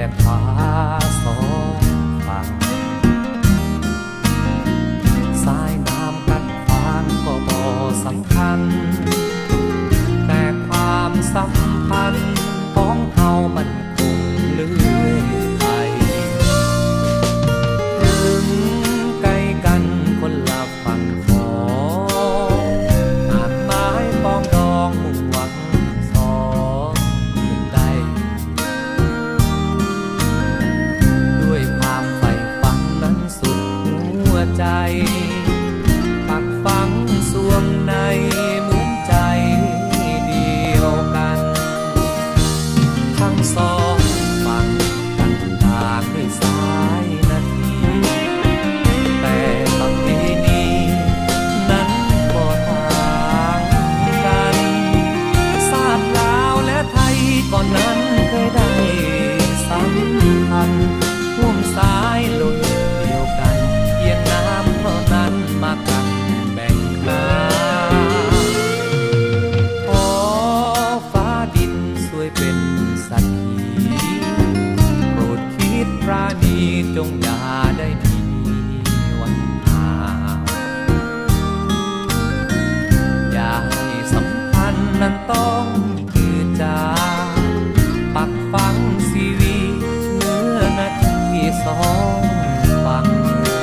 และฟ้าสองฝั่งสายน้ำกัดฟางก็บ่สำคัญแต่ความสัมพันธ์ของเฮามันคงเลื่อยไปถึงไกลกันคนละฝั่งของหาดไม้ปองดองมุ่งหวังสองได้ด้วยความใฝ่ฝันนั้นสุดหัวใจปักฝังสวงในเหมือนใจเดียวกันทั้งสองฝั่งต่างต่างด้วยสายนาทีแต่ประเพณีนั้นบ่ต่างกันชาติลาวและไทยก่อนนั้นเคยได้สัมพันธ์ร่วมสายโลหิตเดียวกันเพียงน้ำเท่านั้นมากันแบ่งนาขอฟ้าดินช่วยเป็นสักขีโปรดคิดปราณีจงอย่าได้มีวันห่างอย่าให้สัมพันธ์นั้นต้องจืดจางปักฝังชีวิตเมื่อนาทีสองฝั่ง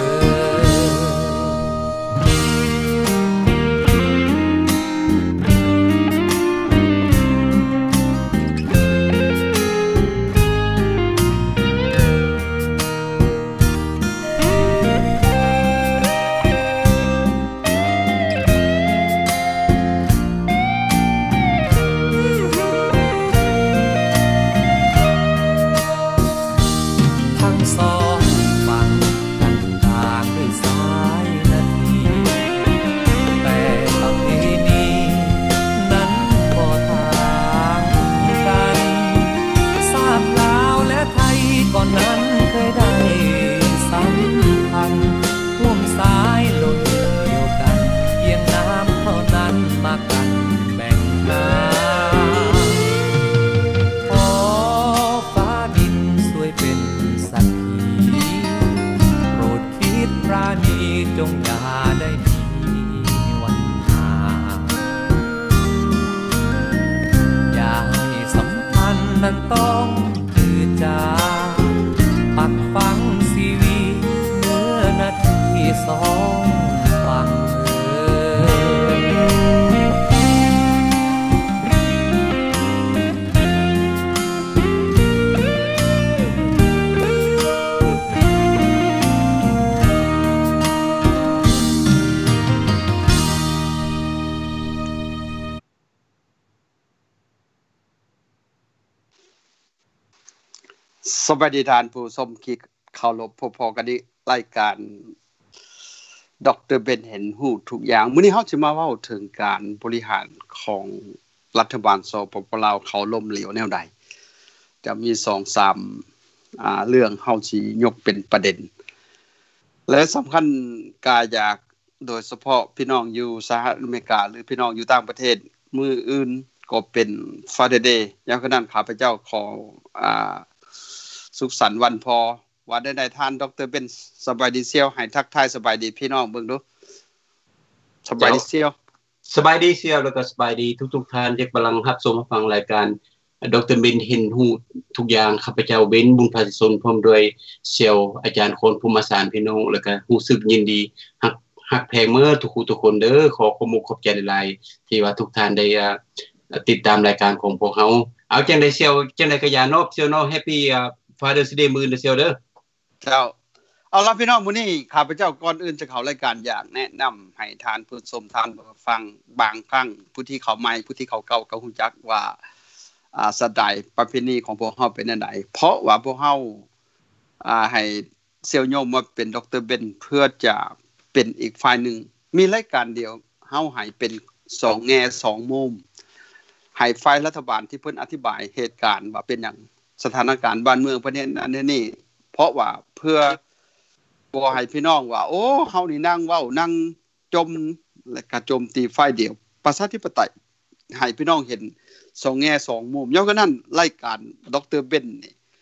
ทั้งสองฝั่งต่างๆด้วยสายนาทีแต่ประเพณีนั้นบ่ต่างกันชาติลาวและไทยก่อนนั้นเคยได้สัมพันธ์ร่วมสายโลหิตเดียวกันเพียงน้ำเท่านั้นมากันแบ่งนาขอฟ้าดินช่วยเป็นสักขีโปรดคิดปราณีจงอย่าได้มีวันห่างอย่าให้สัมพันธ์นั้นต้องจืดจางปักฝังชีวิตเมื่อนาทีสองฝั่งสวัสดีท่านผู้ชมที่เคารพพอๆกันนี้รายการดร.เบนเห็นฮู้ทุกอย่างมื้อนี้เฮาสิมาเว้าถึงการบริหารของรัฐบาลสปป.ลาวเขาล้มเหลวแนวใดจะมี 2-3 เรื่องเฮาสิยกเป็นประเด็นและสำคัญกาอยากโดยเฉพาะพี่น้องอยู่สหรัฐอเมริกาหรือพี่น้องอยู่ต่างประเทศมื้ออื่นก็เป็น Father Day อย่างนั้นข้าพเจ้าขอสุขสันต์วันพ่อว่าได้ท่านดร.เบนสบายดีเซียวให้ทักทายสบายดีพี่น้องเบิ่งดูสบายดีเซียวสบายดีเซียวแล้วก็สบายดีทุกๆท่านที่กำลังรับชมฟังรายการดร.เบนเห็นฮู้ทุกอย่างข้าพเจ้าเบนบุญภาสิสนพร้อมด้วยเซียวอาจารย์คนภูมิสารพี่น้องแล้วก็รู้สึกยินดีฮักแพงเมื่อทุกคนเด้อขอความขอบใจหลายๆที่ว่าทุกท่านได้ติดตามรายการของพวกเฮาเอาจังได๋เซียวจังได๋ก็อย่านอบเซียวเนาะแฮปปี้Father's Day มื้อนี้เซียวเด้อเจ้าเอาล่ะพี่น้องมื้อนี้ข้าพเจ้าก่อนอื่นจะเข้ารายการอยากแนะนำให้ทานผู้ชมทานฟังบางครั้งผู้ที่เขาใหม่ผู้ที่เขาเก่าก็รู้จักว่าสไตล์ประเพณีของพวกเฮาเป็นจังได๋เพราะว่าพวกเฮาให้เซียวโยมมาเป็นดร.เบนเพื่อจะเป็นอีกฝ่ายหนึงมีรายการเดียวเฮาให้เป็น2แง่2มุมให้ฝ่ายรัฐบาลที่เพิ่นอธิบายเหตุการณ์ว่าเป็นหยังสถานการณ์บ้านเมืองประเทศอันนี้เพราะว่าเพื่อบ่ให้พี่น้องว่าโอ้เฮานี่นั่งเว้านั่งจมและก็โจมตีฝ่ายเดียวประชาธิปไตยให้พี่น้องเห็น2แง่2มุมยกนั้นรายการดร.เบนนี่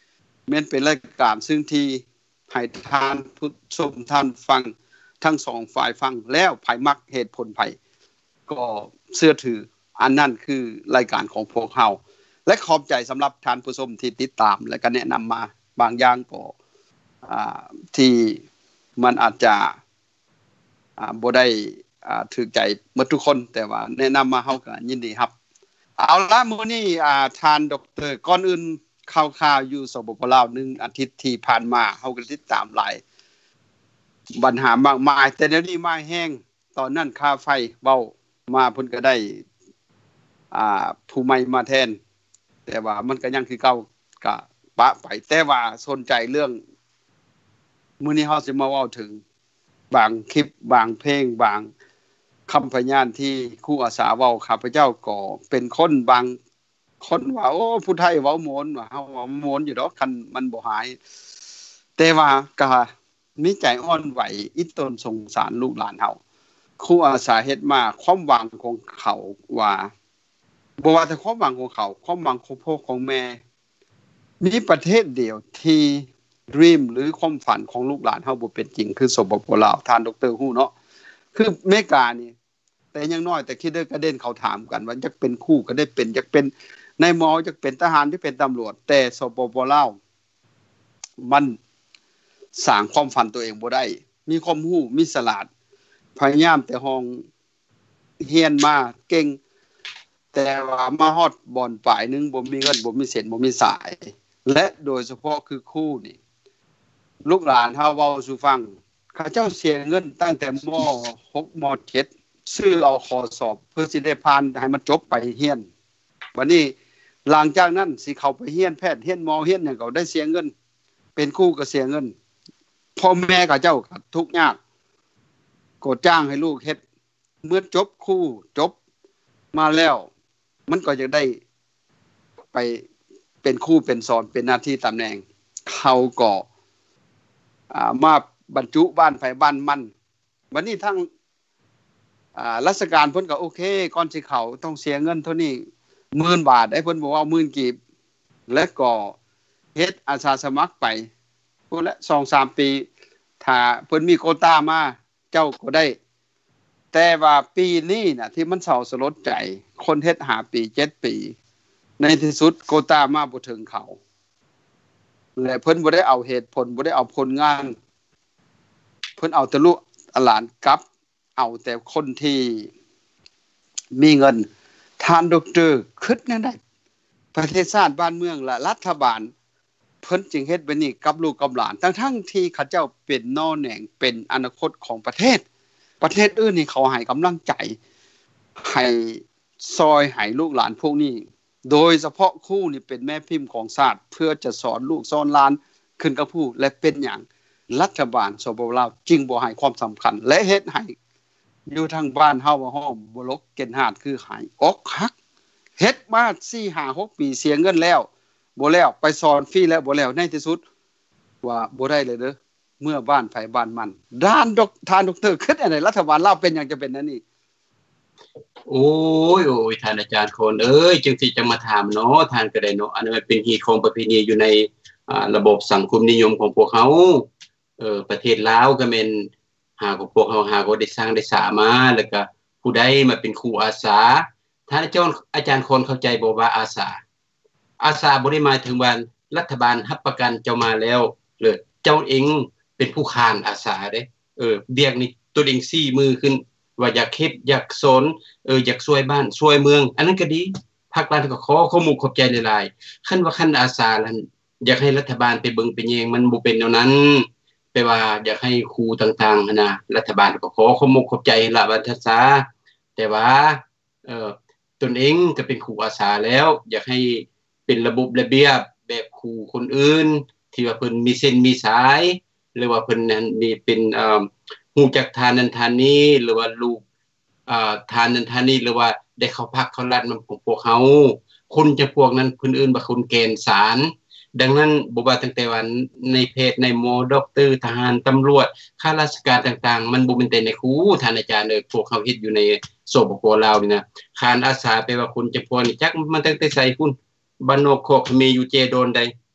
แม่นเป็นรายการซึ่งที่ให้ทานผู้ชมท่านฟังทั้งสองฝ่ายฟังแล้วไผมักเหตุผลไผก็เชื่อถืออันนั้นคือรายการของพวกเฮาและขอบใจสำหรับท่านผู้ชมที่ติดตามและก็แนะนำมาบางอย่างก็ที่มันอาจจะบ่ได้ถูกใจหมดทุกคนแต่ว่าแนะนำมาเฮาก็ยินดีครับเอาล่ะมื้อนี้ท่านดร.ก่อนอื่นข่าวๆอยู่สปป.ลาว1อาทิตย์ที่ผ่านมาเฮาก็ติดตามหลายปัญหามากมายแต่เดี๋ยวนี้มาแห้งตอนนั้นค่าไฟเว้ามาเพิ่นก็ได้ผู้ใหม่มาแทนแต่ว่ามันก็ยังคือเก่าก็ปะไปแต่ว่าสนใจเรื่องมื้อนี้เฮาสิมาเว้าถึงบางคลิปบางเพลงบางคำพยานที่ครูอาสาเว้าข้าพเจ้าก็เป็นคนบางคนว่าโอ้ผู้ไทยเว้าโมนว่าเฮาเว้าโมนอยู่ดอกคันมันบ่หายแต่ว่าก็มีใจอ่อนไหวอิตนสงสารลูกหลานเฮาครูอาสาเฮ็ดมาความหวังของเขาว่าบ่ว่าแต่ความหวังของเขาความหวังของพ่อของแม่มีประเทศเดียวที่dream หรือความฝันของลูกหลานเฮาบ่เป็นจริงคือสปป.ลาวท่านดร.ฮู้เนาะคืออเมริกานี่แต่ยังน้อยแต่คิดเด้อกระเด็นเขาถามกันว่าจักเป็นครูก็ได้เป็นจักเป็นนายหมอจักเป็นทหารที่เป็นตำรวจแต่สปป.ลาวมันสร้างความฝันตัวเองบ่ได้มีความรู้มีฉลาดพยายามแต่ห้องเรียนมาเก่งแต่ว่ามาฮอดบ่อนปลายนึงบ่มีเงินบ่มีเส้นบ่มีสายและโดยเฉพาะคือครูนี่ลูกหลานเฮาเว้าสู่ฟังเขาเจ้าเสียเงินตั้งแต่ม.6 ม.7 ซื้อเอาข้อสอบเพื่อสิได้ผ่านให้มันจบไปเรียนวันนี้หลังจากนั้นสิเข้าไปเรียนแพทย์เรียนหมอเรียนหยังก็ได้เสียเงินเป็นครูก็เสียเงินพ่อแม่เขาเจ้าก็ทุกข์ยากก็จ้างให้ลูกเฮ็ดเมื่อจบครูจบมาแล้วมันก็จะได้ไปเป็นครูเป็นสอนเป็นหน้าที่ตำแหน่งเขาก็มาบรรจุบ้านไผบ้านมันวันนี้ทั้งราชการเพิ่นก็โอเคก่อนสิเข้าต้องเสียเงินเท่านี้ 10,000 บาทไอ้เพิ่นบอกว่า 10,000 กีบและก็เฮ็ดอาสาสมัครไปพุ่นละ 2-3 ปีถ้าเพิ่นมีโควต้ามาเจ้าก็ได้แต่ว่าปีนี้น่ะที่มันเศร้าสลดใจคนเฮ็ด5 ปี7 ปีในที่สุดโควต้ามาบ่ถึงเขาและเพิ่นบ่ได้เอาเหตุผลบ่ได้เอาผลงานเพิ่นเอาแต่ลูกหลานกลับเอาแต่คนที่มีเงินท่านดร.คิดแนวใดประเทศชาติบ้านเมืองและรัฐบาลเพิ่นจึงเฮ็ดแบบนี้กับลูกกับหลานทั้งที่เขาเจ้าเป็นนอแหน่งเป็นอนาคตของประเทศอื่นนี่เขาให้กำลังใจให้ซอยให้ลูกหลานพวกนี้โดยเฉพาะครูนี่เป็นแม่พิมพ์ของชาติเพื่อจะสอนลูกสอนหลานขึ้นกับผู้และเป็นหยังรัฐบาลสปป.ลาวจึงบ่ให้ความสำคัญและเฮ็ดให้อยู่ทางบ้านเฮาว่าฮ้อมบ่ลกเกณฑ์หาดคือหายอกหักเฮ็ดมา 4-5-6 ปีเสียเงินแล้วบ่แล้วไปสอนฟรีแล้วบ่แล้วในที่สุดว่าบ่ได้เลยเด้อเมื่อบ้านไผบ้านมันด้านท่านดร.คิดอันใดรัฐบาลลาวเป็นหยังจะเป็นอันนี้โอ้ยท่านอาจารย์คนจึงสิจะมาถามเนาะท่านก็ได้เนาะอันนั้นมันเป็นฮีตของประเพณีอยู่ในระบบสังคมนิยมของพวกเฮาประเทศลาวก็แม่นหาของพวกเฮาหาก็ได้สร้างได้สามาแล้วก็ผู้ใดมาเป็นครูอาสาท่านอาจารย์คนเข้าใจบ่ว่าอาสาบ่ได้หมายถึงว่ารัฐบาลรับประกันเจ้ามาแล้วเลยเจ้าเองเป็นผู้ค้านอาสาเด้เรียกนี่ตัวเองซี่มือขึ้นว่าอยากเฮ็ดอยากสอนอยากช่วยบ้านช่วยเมืองอันนั้นก็ดีภาครัฐก็ขอมุกขอบใจหลายๆคันว่าคันอาสานั้นอยากให้รัฐบาลไปเบิ่งไปแยงมันบ่เป็นแนวนั้นแปลว่าอยากให้ครูต่างๆนะรัฐบาลก็ขอมุกขอบใจละว่าทัศาแต่ว่าตนเองก็เป็นครูอาสาแล้วอยากให้เป็นระบบระเบียบแบบครูคนอื่นที่ว่าเพิ่นมีเส้นมีสายหรือว่าเพิ่นนั้นมีเป็นฮู้จักทานนั้นทานนี้หรือว่าลูกทานนั้นทานนี้หรือว่าได้เข้าพักเข้ารัฐนำของพวกเฮาคนจะพวกนั้นเพิ่นอื่นบ่คนเกณฑ์ศาลดังนั้นบ่ว่าตั้งแต่ว่าในเพศในหมอด็อกเตอร์ทหารตำรวจข้าราชการต่างๆมันบ่แม่นแต่ในครูท่านอาจารย์พวกเฮาเฮ็ดอยู่ในสปป.ลาวนี่นะคานอาสาไปว่าคนจะพวกนี่จักมันตั้งแต่ใส่คุณบ้านนอกโคกมีอยู่เจโดนใด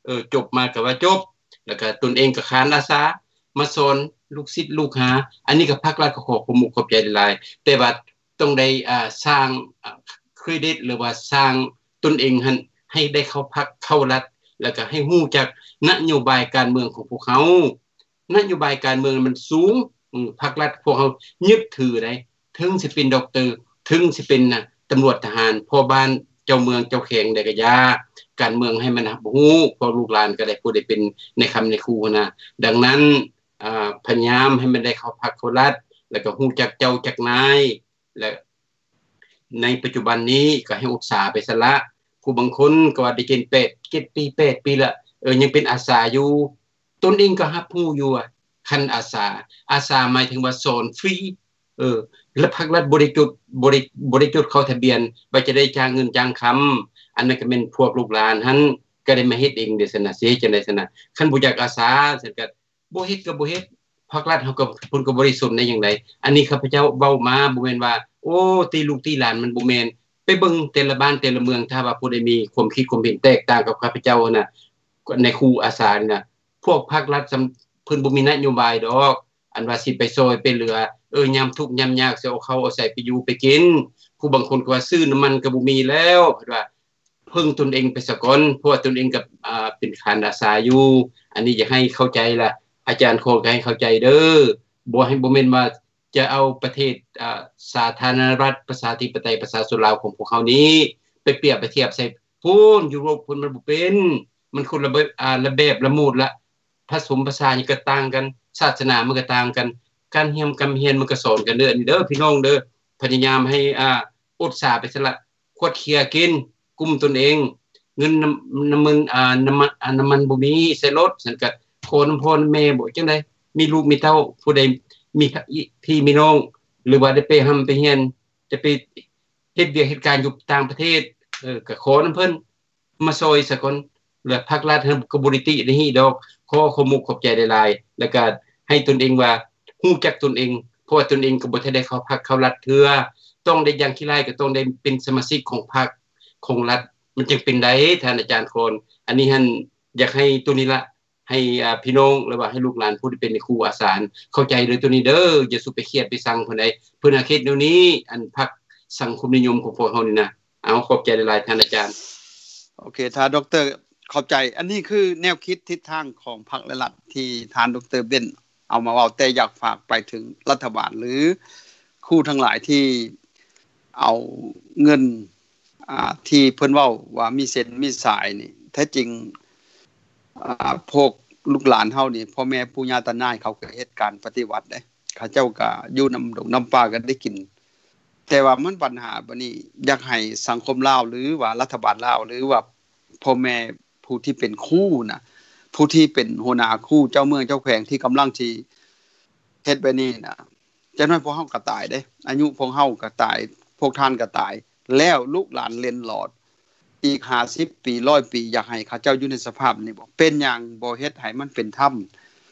จบมาก็ว่าจบแล้วก็ตนเองก็ค้านอาสามาสอนลูกศิษย์ลูกหาอันนี้ก็ภาครัฐก็ขอความขอบใจหลายๆแต่ว่าต้องได้สร้างเครดิตหรือว่าสร้างตนเองให้ได้เข้าพักเข้ารัฐแล้วก็ให้ฮู้จักนโยบายการเมืองของพวกเขานโยบายการเมืองมันสูงภาครัฐพวกเขายึดถือได้ถึงสิเป็นด็อกเตอร์ถึงสิเป็นตำรวจทหารพ่อบ้านเจ้าเมืองเจ้าแข่งได้ก็ยาการเมืองให้มันฮู้พอลูกหลานก็ได้ผู้ได้เป็นในคำในครูนะดังนั้นพยายามให้มันได้เข้าพักเข้ารัฐแล้วก็ฮู้จักเจ้าจักนายและในปัจจุบันนี้ก็ให้อุตสาหไปซะละผู้บางคนก็ว่าได้เกณฑ์8 ปี8 ปีละยังเป็นอาสาอยู่ตนเองก็รับรู้อยู่คันอาสาหมายถึงว่าสอนฟรีและภาครัฐบริจุดเข้าทะเบียนว่าจะได้จ้างเงินจ้างคำอันนั้นก็เป็นพวกลูกหลานหันก็ได้มาเฮ็ดเองเด้ซั่นน่ะสิจังได๋ซั่นน่ะคันบ่อยากอาสาซั่นก็บ่เฮ็ดก็บ่เฮ็ดภาครัฐเฮาก็เพิ่นก็บ่ได้สนในหยังใดอันนี้ข้าพเจ้าเว้ามาบ่แม่นว่าโอ้ตีลูกตีหลานมันบ่แม่นไปเบิ่งแต่ละบ้านแต่ละเมืองถ้าว่าผู้ใดมีความคิดความเห็นแตกต่างกับข้าพเจ้าน่ะในครูอาสานี่น่ะพวกภาครัฐเพิ่นบ่มีนโยบายดอกอันว่าสิไปซอยไปเหลือยามทุกข์ยามยากสิเอาเขาเอาใส่ไปอยู่ไปกินผู้บางคนก็ว่าซื้อน้ำมันก็บ่มีแล้วว่าพึ่งตนเองไปซะก่อนเพราะว่าตนเองกับเป็นคานอาสาอยู่อันนี้อยากให้เข้าใจล่ะอาจารย์ขอให้เข้าใจเด้อบ่ให้บ่แม่นว่าจะเอาประเทศสาธารณรัฐประชาธิปไตยประชาชนลาวของพวกเขานี้ไปเปรียบไปเทียบใส่พูนยุโรปพุ่นมันบ่เป็นมันคนละแบบละมูดละผสมภาษานี่ก็ต่างกันศาสนามันก็ต่างกันการเฮียนมันก็สอนกันเด้อนี่เด้อพี่น้องเด้อพยายามให้อุตสาหไปซะละขวดเคียกินกุมตนเองเงินน้ำมันบ่มีใส่รถซั่นก็โคนพ่อแม่บ่จังได๋มีลูกมีเต้าผู้ใดมีพี่มีน้องหรือว่าได้ไปไปเฮียนจะไปเฮ็ดเวียกเหตุการณ์อยู่ต่างประเทศก็ขอนำเพิ่นมาซอยซะก่อนแล้วภาครัฐเฮาก็บ่ได้ติได้ฮีดอกขอขอบใจหลายๆแล้วก็ให้ตนเองว่าฮู้จักตนเองเพราะว่าตนเองก็บ่ทันได้เข้าพรรคเข้ารัฐเทื่อต้องได้อย่างขี้ไล่ก็ต้องได้เป็นสมาชิกของพรรคของรัฐมันจึงเป็นได้ท่านอาจารย์คนอันนี้ท่านอยากให้ตัวนี้ละให้พี่น้องหรือว่าให้ลูกหลานผู้ที่เป็นครูอาสาเข้าใจเลยตัวนี้เด้ออย่าสุไปเครียดไปสั่งเพิ่นใดเพิ่นอาเขตแนวนี้อันพรรคสังคมนิยมของพวกเฮานี่นะเอาขอบใจหลายๆท่านอาจารย์โอเคท่านดร.เข้าใจอันนี้คือแนวคิดทิศทางของพรรคและรัฐที่ท่านดร.เบนเอามาเว้าแต่อยากฝากไปถึงรัฐบาลหรือครูทั้งหลายที่เอาเงินที่เพิ่นเว้าว่ามีเส้นมีสายนี่แท้จริงพวกลูกหลานเฮานี่พ่อแม่ปู่ย่าตายายเขาก็เฮ็ดการปฏิวัติเด้เขาเจ้าก็อยู่นำดงนำป่ากันได้กินแต่ว่ามันปัญหาบัดนี้อยากให้สังคมลาวหรือว่ารัฐบาลลาวหรือว่าพ่อแม่ผู้ที่เป็นครูน่ะผู้ที่เป็นหัวหน้าครูเจ้าเมืองเจ้าแขวงที่กำลังสิเฮ็ดแบบนี้น่ะจังนั้นพวกเฮาก็ตายเด้อายุพวกเฮาก็ตายพวกท่านก็ตายแล้วลูกหลานเล่นหลอดอีก50 ปี100 ปีอยากให้เขาเจ้าอยู่ในสภาพนี้บ่เป็นหยังบ่เฮ็ดให้มันเป็นธรรม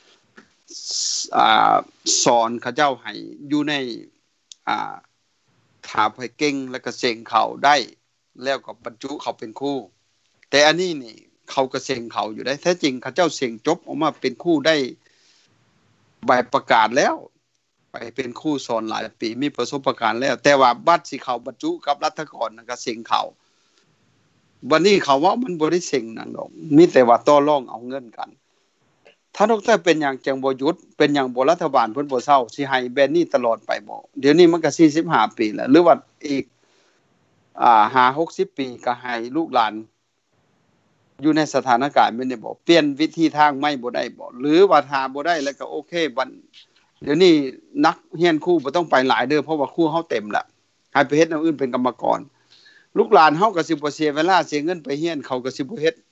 สอนเขาเจ้าให้อยู่ในถาให้เก่งแล้วก็เสงเขาได้แล้วก็บรรจุเขาเป็นครูแต่อันนี้นี่เขาก็เสงเขาอยู่ได้แท้จริงเขาเจ้าเสงจบออกมาเป็นครูได้ใบประกาศแล้วไปเป็นครูสอนหลายปีมีประสบการณ์แล้วแต่ว่าบัตรสิเขาบรรจุกับรัฐกรนั่นก็เสงเขาวันนี้เขาว่ามันบ่ได้เสงนั่นดอกมีแต่ว่าต่อรองเอาเงินกันถ้าดร.เป็นหยังจังบ่หยุดเป็นหยังบ่รัฐบาลเพิ่นบ่เซาสิให้แบบนี้ตลอดไปบ่เดี๋ยวนี้มันก็45 ปีแล้วหรือว่าอีก50-60 ปีก็ให้ลูกหลานอยู่ในสถานการณ์แบบนี้บ่เปลี่ยนวิธีทางใหม่บ่ได้บ่หรือว่าถ้าบ่ได้แล้วก็โอเคบัดเดี๋ยวนี้นักเรียนครูบ่ต้องไปหลายเด้อเพราะว่าครูเฮาเต็มแล้วให้ไปเฮ็ดแนวอื่นเป็นกรรมกรลูกหลานเฮาก็สิบ่เสียเวลาเสียเงินไปเรียนเขาก็สิบ่เฮ็ด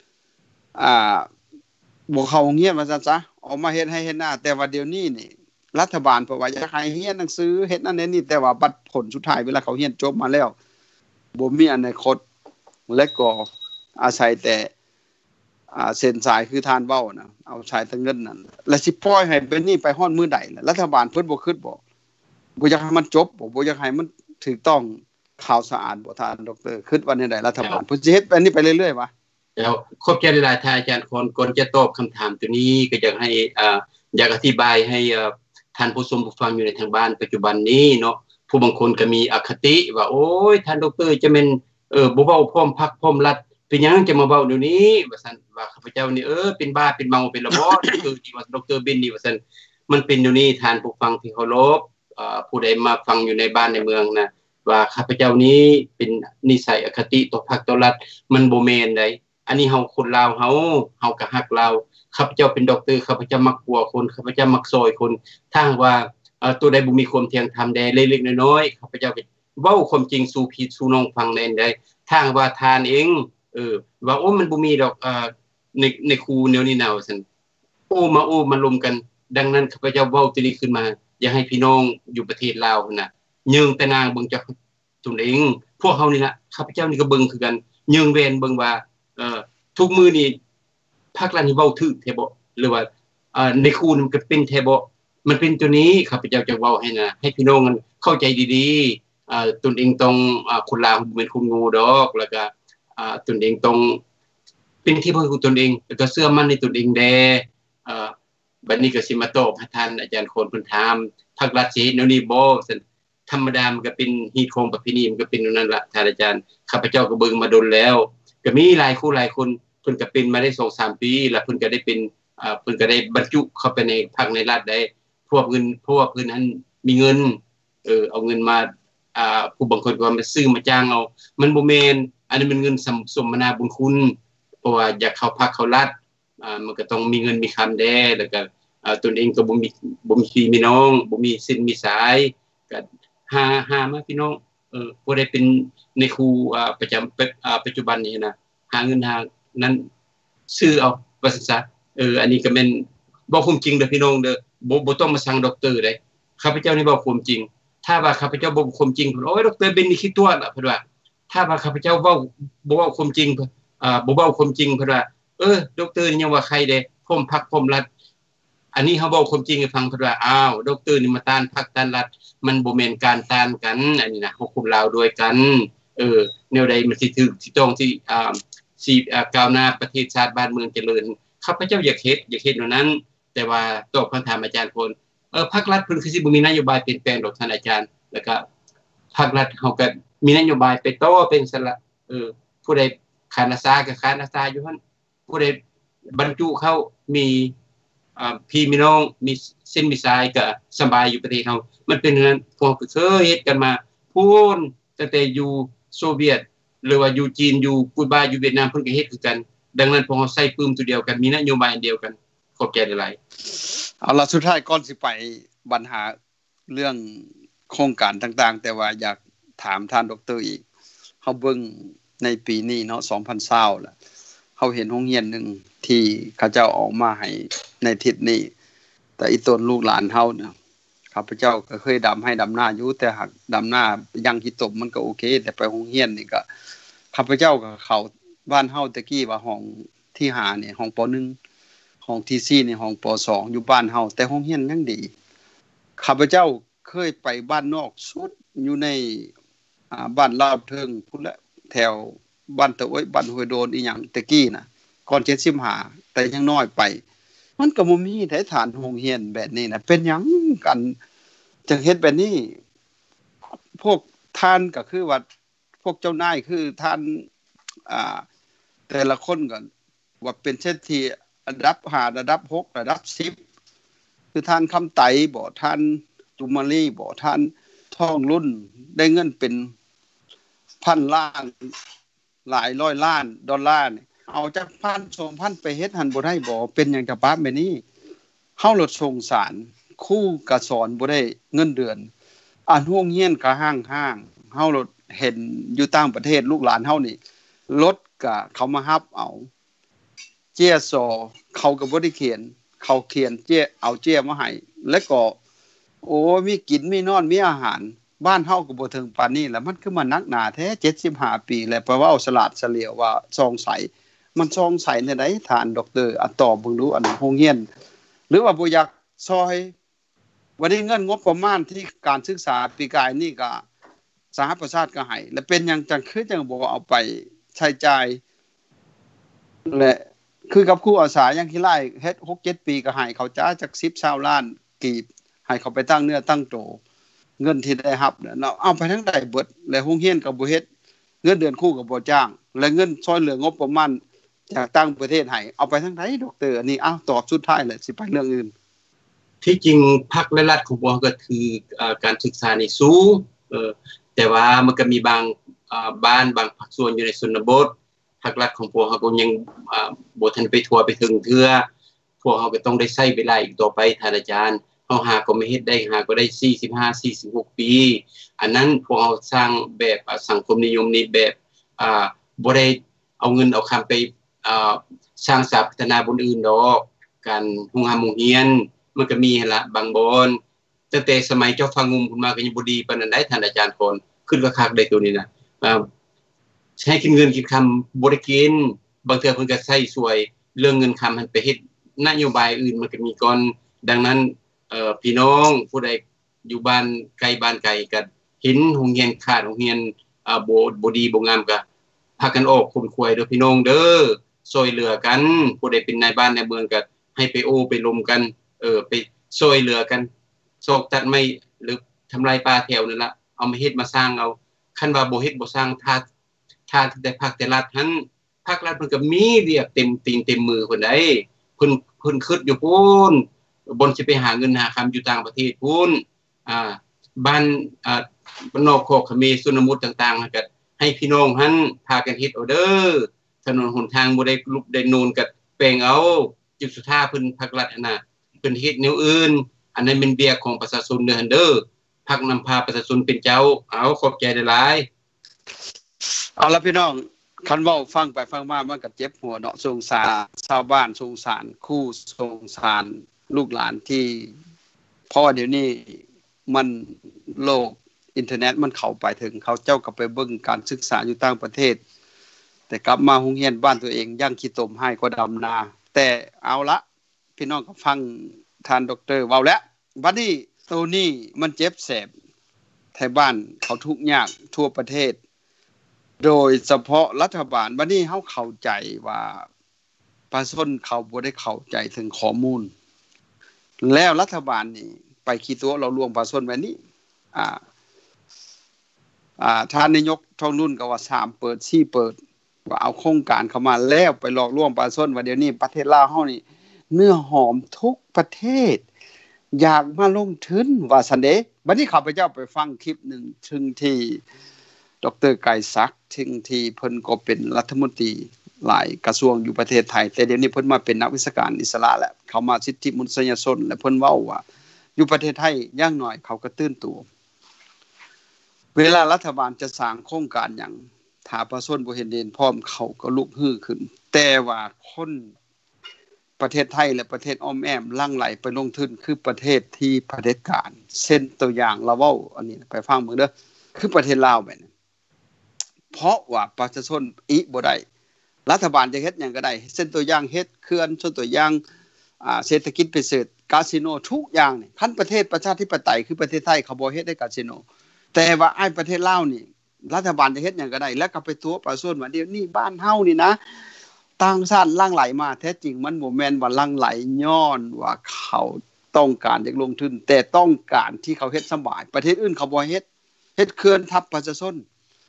บ่เข้าโรงเรียนว่าซั่นซะออกมาเฮ็ดให้เฮ็ดหน้าแต่ว่าเดี๋ยวนี้นี่รัฐบาลเพิ่นว่าอยากให้เรียนหนังสือเฮ็ดนั่นนี่แต่ว่าบัดผลสุดท้ายเวลาเขาเรียนจบมาแล้วบ่มีอนาคตและก็อาศัยแต่เส้นสายคือทานเว้าน่ะเอาใช้แต่เงินนั่นแล้วสิปล่อยให้เป็นนี่ไปฮอดมื้อใดล่ะรัฐบาลเพิ่นบ่คิดบ่อยากให้มันจบบ่อยากให้มันถูกต้องข่าวสะอาดบ่ท่านดร.คิดว่าแนวใดรัฐบาลเพิ่นสิเฮ็ดอันนี้ไปเรื่อยๆวะแล้วขอบใจหลายๆท่านอาจารย์คนก่อนจะตอบคำถามตัวนี้ก็อยากให้อยากอธิบายให้ท่านผู้ชมผู้ฟังอยู่ในทางบ้านปัจจุบันนี้เนาะผู้บางคนก็มีอคติว่าโอ้ยท่านดรจะแม่นบ่เว้าพร้อมพักพร้อมรัดเป็นหยังจะมาเว้าเดี๋ยวนี้ว่าซั่นว่าข้าพเจ้านี่เป็นบ้าเป็นเมาเป็นระบอดคือที่ว่าดรเบนนี่ว่าซั่นมันเป็นอยู่นี่ท่านผู้ฟังที่เคารพผู้ใดมาฟังอยู่ในบ้านในเมืองนะว่าข้าพเจ้านี้เป็นนิสัยอคติต่อพรรคต่อรัฐมันบ่แม่นใดอันนี้เฮาคนลาวเฮาก็ฮักลาวข้าพเจ้าเป็นด็อกเตอร์ข้าพเจ้ามักปัวคนข้าพเจ้ามักซอยคนถ้าว่าตัวใดบ่มีความเที่ยงธรรมใดเล็กๆน้อยๆข้าพเจ้าก็เว้าความจริงสู่พี่สู่น้องฟังแน่นใดถ้าว่าทานเองว่าโอ้มันบ่มีดอกในครูแนวนี้แนวซั่นโอ้มาลมกันดังนั้นข้าพเจ้าเว้าตัวนี้ขึ้นมาอยากให้พี่น้องอยู่ประเทศลาวพุ่นน่ะยืงแต่นางเบิ่งจักตุนเองพวกเฮานี่ล่ะข้าพเจ้านี่ก็เบิ่งคือกันยืงแวนเบิ่งว่าทุกมื้อนี่ภาครัฐนี่เว้าถูกแท้บ่หรือว่าในครูนี่มันก็เป็นแท้บ่มันเป็นตัวนี้ข้าพเจ้าจะเว้าให้นะให้พี่น้องเข้าใจดีๆตนเองต้องคนลาวบ่แม่นคนโง่ดอกแล้วก็ตนเองต้องเป็นที่พึ่งของตนเองแล้วก็เชื่อมั่นในตนเองแดบัดนี้ก็สิมาตอบให้ท่านอาจารย์โคนเพิ่นถามภาครัฐสิแนวนี้บ่ซั่นธรรมดามันก็เป็นฮีตของประเพณีมันก็เป็นนั่นล่ะท่านอาจารย์ข้าพเจ้าก็เบิ่งมาดนแล้วก็มีหลายคู่หลายคนเพิ่นก็เป็นมาได้ 2-3 ปีแล้วเพิ่นก็ได้เป็นเพิ่นก็ได้บรรจุเข้าไปในพรรคในรัฐได้พวกเงินเพราะว่าเพิ่นนั้นมีเงินเอาเงินมาผู้บางคนก็มาซื้อมาจ้างเอามันบ่แม่นอันนี้มันเงินสมนาบุญคุณเพราะว่าอยากเข้าพรรคเข้ารัฐมันก็ต้องมีเงินมีคำแด้แล้วก็ตนเองก็บ่มีพี่มีน้องบ่มีสิ้นมีสายก็หามาพี่น้องบ่ได้เป็นในครูประจำปัจจุบันนี้นะหาเงินหานั้นซื้อเอาว่าซั่นซะอันนี้ก็แม่นบ่ความจริงเด้อพี่น้องเด้อบ่ต้องมาสั่งด็อกเตอร์เด้ข้าพเจ้านี่บอกความจริงถ้าว่าข้าพเจ้าบ่ความจริงโอ้ยดรเบนนี่คิดตัวล่ะเพิ่นว่าถ้าว่าข้าพเจ้าเว้าบ่เว้าความจริงบ่เว้าความจริงเพิ่นว่าดรนี่ยังว่าใครเด้พร้อมพรรคพร้อมรัฐอันนี้เฮาเว้าความจริงให้ฟังเพิ่นว่าอ้าวดรนี่มาต้านพรรคต้านรัฐมันบ่แม่นการต้านกันอันนี้นะเฮาคุมลาวด้วยกันแนวใดมันสิถูกสิต้องสิก้าวหน้าประเทศชาติบ้านเมืองเจริญข้าพเจ้าอยากเฮ็ดแนวนั้นแต่ว่าตอบคำถามอาจารย์พลภาครัฐเพิ่นคือสิบ่มีนโยบายเปลี่ยนแปลงดอกท่านอาจารย์แล้วก็ภาครัฐเฮาก็มีนโยบายไปต่อเป็นซั่นล่ะผู้ใดขาดอาสาก็ขาดอาสาอยู่หั่นผู้ใดบรรจุเข้ามีพี่มีน้องมีเส้นมีสายก็สบายอยู่ประเทศเฮามันเป็นนั้นพวกเคยเฮ็ดกันมาพูนตั้งแต่อยู่โซเวียตหรือว่าอยู่จีนอยู่กูบาอยู่เวียดนามเพิ่นก็เฮ็ดคือกันดังนั้นพวกเฮาใส่ปื้มตัวเดียวกันมีนโยบายอันเดียวกันขอบใจหลายๆเอาล่ะสุดท้ายก่อนสิไปปัญหาเรื่องโครงการต่างๆแต่ว่าอยากถามท่านดร.อีกเฮาเบิ่งในปีนี้เนาะ2020ล่ะเฮาเห็นโรงเรียนนึงที่เขาเจ้าออกมาให้ในทิศนี้แต่อีต้นลูกหลานเฮาเนี่ยข้าพเจ้าก็เคยดำให้ดำหน้าอยู่แต่หากดำหน้ายังขี้ตมมันก็โอเคแต่ไปโรงเรียนนี่ก็ข้าพเจ้าก็เข้าบ้านเฮาตะกี้ว่าห้องที่5นี่ห้องป.1ห้องที่4นี่ห้องป.2อยู่บ้านเฮาแต่โรงเรียนยังดีข้าพเจ้าเคยไปบ้านนอกสุดอยู่ในบ้านลาวเทิงพุ่นละแถวบ้านตะโอ้ยบ้านห้วยโดนอีหยังตะกี้น่ะก่อน75แต่ยังน้อยไปมันก็บ่มีได้ฐานโรงเรียนแบบนี้น่ะเป็นหยังกันจังเฮ็ดแบบนี้พวกท่านก็คือว่าพวกเจ้านายคือท่านแต่ละคนก็ว่าเป็นเช่นที่ระดับ5ระดับ6ระดับ10คือท่านคำไตบ่ท่านตุมาลีบ่ท่านท่องรุ่นได้เงินเป็นพันล้านหลายร้อยล้านดอลลาร์นี่เอาจาก 1,000-2,000 ไปเฮ็ดหั่นบ่ได้บ่เป็นหยังจะปาแบบนี้เฮาลดสงสารครูก็สอนบ่ได้เงินเดือนโรงเรียนก็ห้างๆเฮาลดเห็นอยู่ต่างประเทศลูกหลานเฮานี่รถก็เขามารับเอาเจี้ยซอเขาก็บ่ได้เขียนเขาเขียนเจี้ยเอาเจี้ยมาให้แล้วก็โอ้มีกินมีนอนมีอาหารบ้านเฮาก็บ่ถึงปานนี้แล้วมันคือมันนักหนาแท้75ปีแล้วเพราะว่าเอาสลาดเฉลียวว่าซองใสมันซองใสในใดฐานดอกเตอร์ตอบเบิ่งดูอันโรงเรียนหรือว่าบ่อยากซอยวันนี้เงินงบประมาณที่การศึกษาปีกายนี่ก็สหประชาชาติก็ให้แล้วเป็นหยังจังคือจังบ่เอาไปใช้จ่ายและคือกับครูอาสายังขี้ไล่เฮ็ด 6-7 ปีก็ให้เขาจ้าจัก10-20ล้านกีบให้เขาไปตั้งเนื้อตั้งโตเงินที่ได้รับเนาะเอาไปทั้งได้เบิดและโรงเรียนก็บ่เฮ็ดเงินเดือนครูก็บ่จ้างและเงินช่วยเหลืองบประมาณจากต่างประเทศให้เอาไปทั้งใดดอกเตอร์อันนี้ตอบสุดท้ายแหละสิไปเรื่องอื่นที่จริงภาคและรัฐของพวกก็คือการศึกษานี่สูงแต่ว่ามันก็มีบางบ้านบางภาคส่วนอยู่ในชนบทภาครัฐของพวกเขาก็ยังบ่ทันไปทั่วไปถึงเทื่อพวกเขาก็ต้องได้ใช้เวลาอีกต่อไปท่านอาจารย์เฮาหาก็ไม่เฮ็ดได้หาก็ได้45-46ปีอันนั้นพวกเราสร้างแบบสังคมนิยมนี้แบบบ่ได้เอาเงินเอาคำไปสร้างสาพัฒนาบนอื่นดอกการโรงโรงเรียนมันก็มีหั่นล่ะบางบอนตั้งแต่สมัยเจ้าฟังงุมขึ้นมาก็ยังบ่ดีปานนั้นได้ท่านอาจารย์คนขึ้นคักๆได้ตัวนี้น่ะใช้กินเงินกินคำบ่ได้กินบางเทื่อเพิ่นก็ใช้ช่วยเรื่องเงินคำมันไปเฮ็ดนโยบายอื่นมันก็มีก่อนดังนั้นพี่น้องผู้ใดอยู่บ้านไกลบ้านไกลก็เห็นโรงเรียนขาดโรงเรียนบ่ดีบ่งามก็พากันออกคนควยเด้อพี่น้องเด้อช่วยเหลือกันผู้ใดเป็นนายบ้านนายเมืองก็ให้ไปโอ้ไปลมกันไปช่วยเหลือกันโศกตัดไม้หรือทำลายป่าแถวนั่นล่ะเอามาเฮ็ดมาสร้างเอาคันว่าบ่เฮ็ดบ่สร้างถ้าแต่ภาคแต่รัฐหันภาครัฐเพิ่นก็มีเรียกเต็มตีนเต็มมือเพิ่นได้เพิ่นคิดอยู่พู้นบ่สิไปหาเงินหาคำอยู่ต่างประเทศพู้นบ้านบ้านนอกโคกเขมรสุนมุตต่างๆก็ให้พี่น้องหันพากันเฮ็ดเอาเด้อถนนหนทางบ่ได้ลุกได้นูนก็แปลงเอาจุดสุดท้ายเพิ่นภาครัฐอันน่ะเพิ่นเฮ็ดแนวอื่นอันนั้นเป็นเบี้ยของประชาชนเด้อหั่นเด้อพรรคนำพาประชาชนเป็นเจ้าเอาขอบใจหลายเอาล่ะพี่น้องคันเว้าฟังไปฟังมามันก็เจ็บหัวเนาะสงสารชาวบ้านสงสารครูสงสารลูกหลานที่เพราะเดี๋ยวนี้มันโลกอินเทอร์เน็ตมันเข้าไปถึงเขาเจ้าก็ไปเบิ่งการศึกษาอยู่ต่างประเทศแต่กลับมาโรงเรียนบ้านตัวเองย่างขี้ตมให้ก็ดำนาแต่เอาละพี่น้องก็ฟังท่านดร.เว้าแล้วบัดนี้ตัวนี้มันเจ็บแสบไทยบ้านเขาทุกข์ยากทั่วประเทศโดยเฉพาะรัฐบาลบัดนี้เฮาเข้าใจว่าประชาชนเขาบ่ได้เข้าใจถึงข้อมูลแล้วรัฐบาลนี่ไปขี้ตัวเราลวงประชาชนไว้นี่ท่านนายกท้องรุ่นก็ว่า3เปิด4เปิดว่าเอาโครงการเข้ามาแล้วไปหลอกลวงประชาชนว่าเดี๋ยวนี้ประเทศลาวเฮานี่เนื้อหอมทุกประเทศอยากมาลงทุนว่าซั่นเด้บัดนี้ข้าพเจ้าไปฟังคลิปนึงถึงที่ดร.ไกรศักดิ์ถึงที่เพิ่นก็เป็นรัฐมนตรีหลายกระทรวงอยู่ประเทศไทยแต่เดี๋ยวนี้เพิ่นมาเป็นนักวิชาการอิสระแล้วเขามาสิทธิมนุษยชนและเพิ่นเว้าว่าอยู่ประเทศไทยอย่างน้อยเขาก็ตื่นตัวเวลารัฐบาลจะสร้างโครงการหยังถ้าประชาชนบ่เห็นเด่นพร้อมเขาก็ลุกฮือขึ้นแต่ว่าคนประเทศไทยและประเทศอ้อมแอมลั่งไหลไปลงทุนคือประเทศที่เผด็จการเช่นตัวอย่างเราเว้าอันนี้ไปฟังมึงเด้อคือประเทศลาวแบบนี้เพราะว่าประชาชนบ่ได้รัฐบาลจะเฮ็ดหยังก็ได้เช่นตัวอย่างเฮ็ดเขื่อนเช่นตัวอย่างเศรษฐกิจพิเศษคาสิโนทุกอย่างนี่คันประเทศประชาธิปไตยคือประเทศไทยเขาบ่เฮ็ดได้คาสิโนแต่ว่าอ้ายประเทศลาวนี่รัฐบาลจะเฮ็ดหยังก็ได้แล้วก็ไปตัวประชาชนว่าเดี๋ยวนี้บ้านเฮานี่นะต่างชาติลั่งไหลมาแท้จริงมันบ่แม่นว่าลั่งไหลย้อนว่าเขาต้องการอยากลงทุนแต่ต้องการที่เขาเฮ็ดสบายประเทศอื่นเขาบ่เฮ็ดเขื่อนทับประชาชน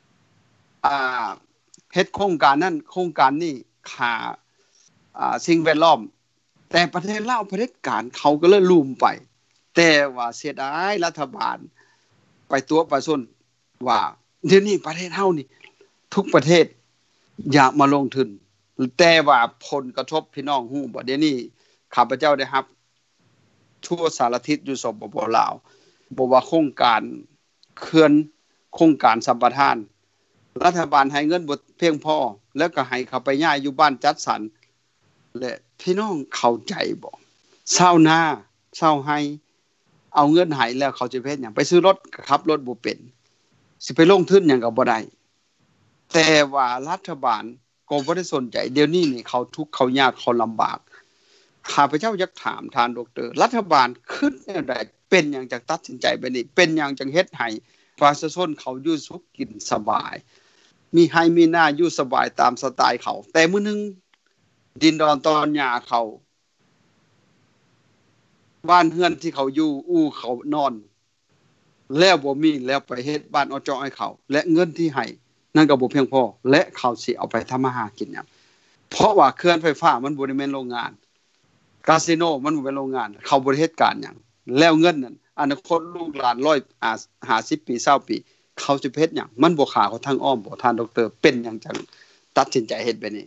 เฮ็ดโครงการนั้นโครงการนี้ค่าสิ่งแวดล้อมแต่ประเทศลาวเผด็จการเขาก็เลยลืมไปแต่ว่าเสียดายรัฐบาลไปตัวประชาชนว่าเดี๋ยวนี้ประเทศเฮานี่ทุกประเทศอยากมาลงทุนแต่ว่าผลกระทบพี่น้องฮู้บ่เดี๋ยวนี้ข้าพเจ้าได้รับทั่วสารทิศอยู่สปป.ลาวบ่ว่าโครงการเขื่อนโครงการสัมปทานรัฐบาลให้เงินบ่เพียงพอแล้วก็ให้เขาไปย้ายอยู่บ้านจัดสรรและพี่น้องเข้าใจบ่ชาวนาชาวไร่เอาเงินให้แล้วเขาจะเฮ็ดหยังไปซื้อรถขับรถบ่เป็นสิไปลงทุนหยังก็บ่ได้แต่ว่ารัฐบาลก็บ่ได้สนใจเดี๋ยวนี้นี่เขาทุกข์เขายากเขาลำบากข้าพเจ้าอยากถามท่านดร.รัฐบาลคิดแนวใดเป็นหยังจังตัดสินใจแบบนี้เป็นหยังจังเฮ็ดให้ประชาชนเขาอยู่สุขกินสบายมีให้มีหน้าอยู่สบายตามสไตล์เขาแต่มื้อนึงดินดอนตอนหญ้าเขาบ้านเฮือนที่เขาอยู่อู้เขานอนแล้วบ่มีแล้วไปเฮ็ดบ้านอจให้เขาและเงินที่ให้นั่นก็บ่เพียงพอและเขาสิเอาไปทำมาหากินหยังเพราะว่าเครื่องไฟฟ้ามันบ่ได้แม่นโรงงานคาสิโนมันบ่เป็นโรงงานเขาบ่ได้เฮ็ดการหยังแล้วเงินนั้นอนาคตลูกหลาน150ปี20ปีเขาสิเฮ็ดหยังมันบ่ขาเขาทางอ้อมบ่ท่านดอกเตอร์เป็นหยังจังตัดสินใจเฮ็ดแบบนี้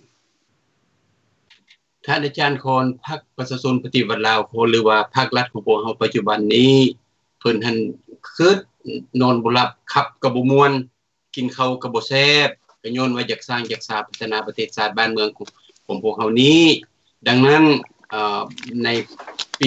ท่านอาจารย์คอนพรรคประชาชนปฏิวัติลาวหรือว่าภาครัฐของพวกเฮาปัจจุบันนี้เพิ่นหั่นคือนอนบ่หลับขับก็บ่ม่วนกินข้าวก็บ่แซ่บก็ย้อนว่าอยากสร้างอยากสาพัฒนาประเทศชาติบ้านเมืองของพวกเฮานี้ดังนั้นในปี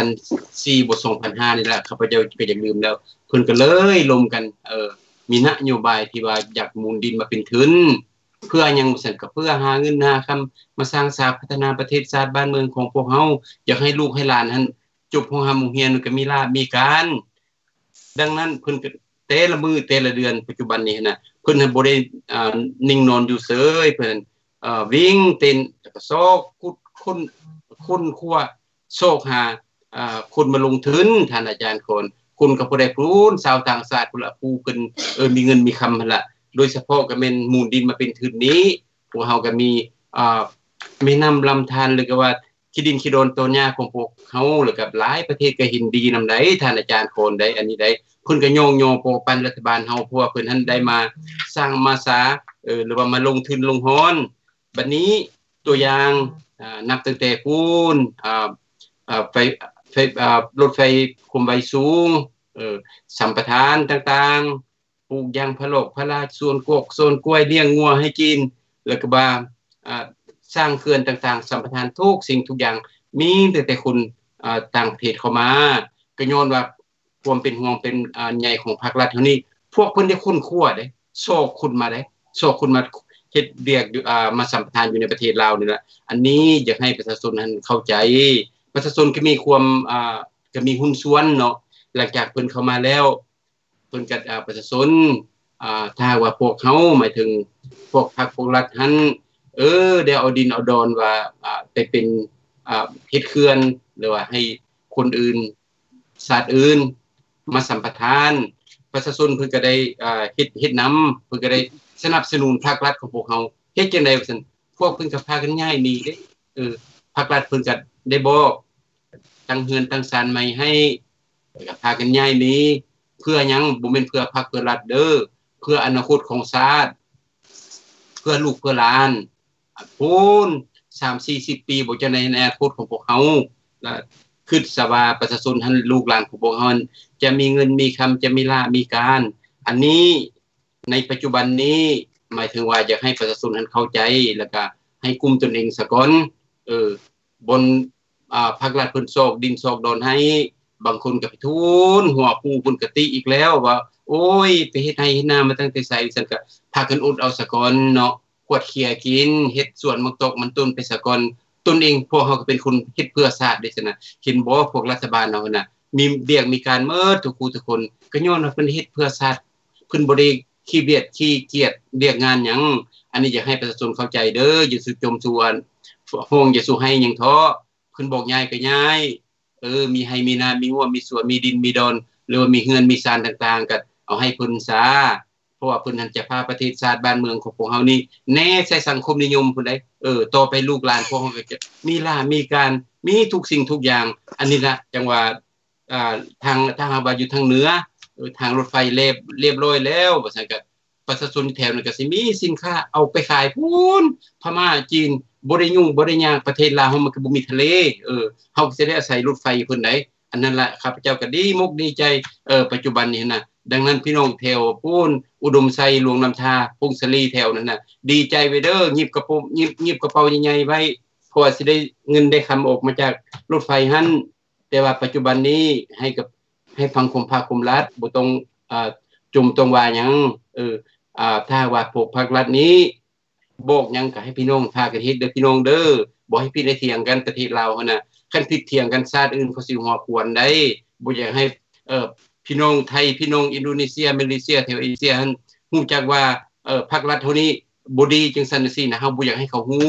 2004บ่2005นี่แหละข้าพเจ้าก็อย่าลืมแล้วเพิ่นก็เลยลมกันมีนโยบายที่ว่าอยากมูลดินมาเป็นทุนเพื่อหยังซั่นก็เพื่อหาเงินหาคำมาสร้างสาพัฒนาประเทศชาติบ้านเมืองของพวกเฮาอยากให้ลูกให้หลานหั่นจบโรงเรียนก็มีลาภมีการดังนั้นเพิ่นก็แต่ละมื้อแต่ละเดือนปัจจุบันนี้น่ะเพิ่นบ่ได้นิ่งนอนอยู่เฉยเพิ่นวิ่งเต้นแล้วก็ซอกกุดคนคั่วโชคหาคนมาลงทุนท่านอาจารย์คนคุณก็บ่ได้พูนชาวต่างชาติพุ่นล่ะผู้เพิ่นมีเงินมีคำหั่นล่ะโดยเฉพาะก็แม่นมูลดินมาเป็นทุนนี้พวกเฮาก็มีแม่น้ำลำธารหรือก็ว่าขี้ดินขี้โดนตัวหญ้าของพวกเฮาแล้วก็หลายประเทศก็เห็นดีนำใดท่านอาจารย์คนใดอันนี้ใดเพิ่นก็โยงโปปันรัฐบาลเฮาเพราะว่าเพิ่นหั่นได้มาสร้างมาสาหรือว่ามาลงทุนลงฮ้อนบัดนี้ตัวอย่างนับตั้งแต่พูนไฟรถไฟความไวสูงสัมปทานต่างๆปลูกยางพะโลกพะลาสวนกกสวนกล้วยเลี้ยงงัวให้กินแล้วก็สร้างเขื่อนต่างๆสัมปทานทุกสิ่งทุกอย่างมีแต่คุณต่างประเทศเข้ามาก็ย้อนว่าความเป็นห่วงเป็นใหญ่ของภาครัฐเท่านี้พวกเพิ่นได้คุ้นคั่วเด้โชคคุณมาเด้โชคคุณมาเฮ็ดเรียกมาสัมปทานอยู่ในประเทศลาวนี่ล่ะอันนี้อยากให้ประชาชนนั้นเข้าใจประชาชนก็มีความก็มีหุ้นส่วนเนาะหลังจากเพิ่นเข้ามาแล้วเพิ่นก็ประชาชนถ้าว่าพวกเฮาหมายถึงพวกพรรคพวกรัฐหันได้เอาดินเอาดอนว่าไปเป็นเฮ็ดเขื่อนหรือว่าให้คนอื่นชาติอื่นมาสัมปทานประชาชนเพิ่นก็ได้เฮ็ดนําเพิ่นก็ได้สนับสนุนภาครัฐของพวกเฮาเฮ็ดจังได๋ว่าซั่นพวกเพิ่นก็พากันย้ายหนีเด้ภาครัฐเพิ่นก็ได้บอกตั้งเฮือนตั้งศาลใหม่ให้ก็พากันย้ายหนีเพื่อหยังบ่แม่นเพื่อพรรคเพื่อรัฐเด้อเพื่ออนาคตของชาติเพื่อลูกเพื่อหลานพูน 3-40 ปีบ่จะในอนาคตของพวกเฮาคิดซะว่าประชาชนหันลูกหลานของพวกเฮาจะมีเงินมีคำจะมีลาภมีการอันนี้ในปัจจุบันนี้หมายถึงว่าอยากให้ประชาชนหันเข้าใจแล้วก็ให้กุมตนเองซะก่อนบนภาครัฐเพิ่นซอกดินซอกดอนให้บางคนก็ไปทุนหัวปูเพิ่นก็ติอีกแล้วว่าโอ้ยไปเฮ็ดให้เฮ็ดนามาตั้งแต่ไสซั่นก็พากันอดเอาซะก่อนเนาะกวดเขี้ยกินเฮ็ดสวนมักตกมันต้นไปซะก่อนตนเองพวกเฮาก็เป็นคนเฮ็ดเพื่อชาติได้ซั่นน่ะเห็นบ่พวกรัฐบาลเฮาน่ะมีเรียกมีการเมิดทุกคู่ทุกคนก็ย้อนว่าเพิ่นเฮ็ดเพื่อชาติเพิ่นบ่ได้ขี้เบียดขี้เกียจเรียกงานหยังอันนี้อยากให้ประชาชนเข้าใจเด้ออย่าสุจมสู่อันห้องอย่าสู่ให้หยังท้อเพิ่นบอกย้ายก็ย้ายมีให้มีนามีหัวมีสวนมีดินมีดอนหรือว่ามีเฮือนมีศาลต่างๆก็เอาให้เพิ่นซะเพราะว่าเพิ่นนั้นจะพาประเทศชาติบ้านเมืองของพวกเฮานี่แน่ใส่สังคมนิยมพุ่นได้ต่อไปลูกหลานพวกเฮาก็จะมีลาภมีการมีทุกสิ่งทุกอย่างอันนี้ล่ะจังว่าทางเฮาว่าอยู่ทางเหนือทางรถไฟเรียบร้อยแล้วว่าซั่นก็ประชาชนแถวนั้นก็สิมีสินค้าเอาไปขายพูนพม่าจีนบ่ได้ยุ่งบ่ได้ยากประเทศลาวเฮามันก็บ่มีทะเลเฮาสิได้อาศัยรถไฟเพิ่นได้อันนั้นล่ะข้าพเจ้าก็ดีมุกดีใจปัจจุบันนี้น่ะดังนั้นพี่น้องแถวพูนอุดมไซหลวงน้ำทาพงศลีแถวนั้นน่ะดีใจไว้เด้อหยิบกระเป๋าใหญ่ๆไว้เพราะว่าสิได้เงินได้คำออกมาจากรถไฟหั่นแต่ว่าปัจจุบันนี้ให้ฟังคมภาคคมรัฐบ่ต้องจุ่มตรงว่าหยังถ้าว่าพวกภาครัฐนี้บอกหยังก็ให้พี่น้องพากันเฮ็ดเด้อพี่น้องเด้อบ่ให้ผิดได้เถียงกันประเทศลาวหั่นน่ะคันผิดเถียงกันชาติอื่นเขาสิหัวควรได้บ่อยากให้พี่น้องไทยพี่น้องอินโดนีเซียมาเลเซียแถวเอเชียฮู้จักว่าภาครัฐเฮานี้บ่ดีจังซั่นจังซี่นะเฮาบ่อยากให้เขาฮู้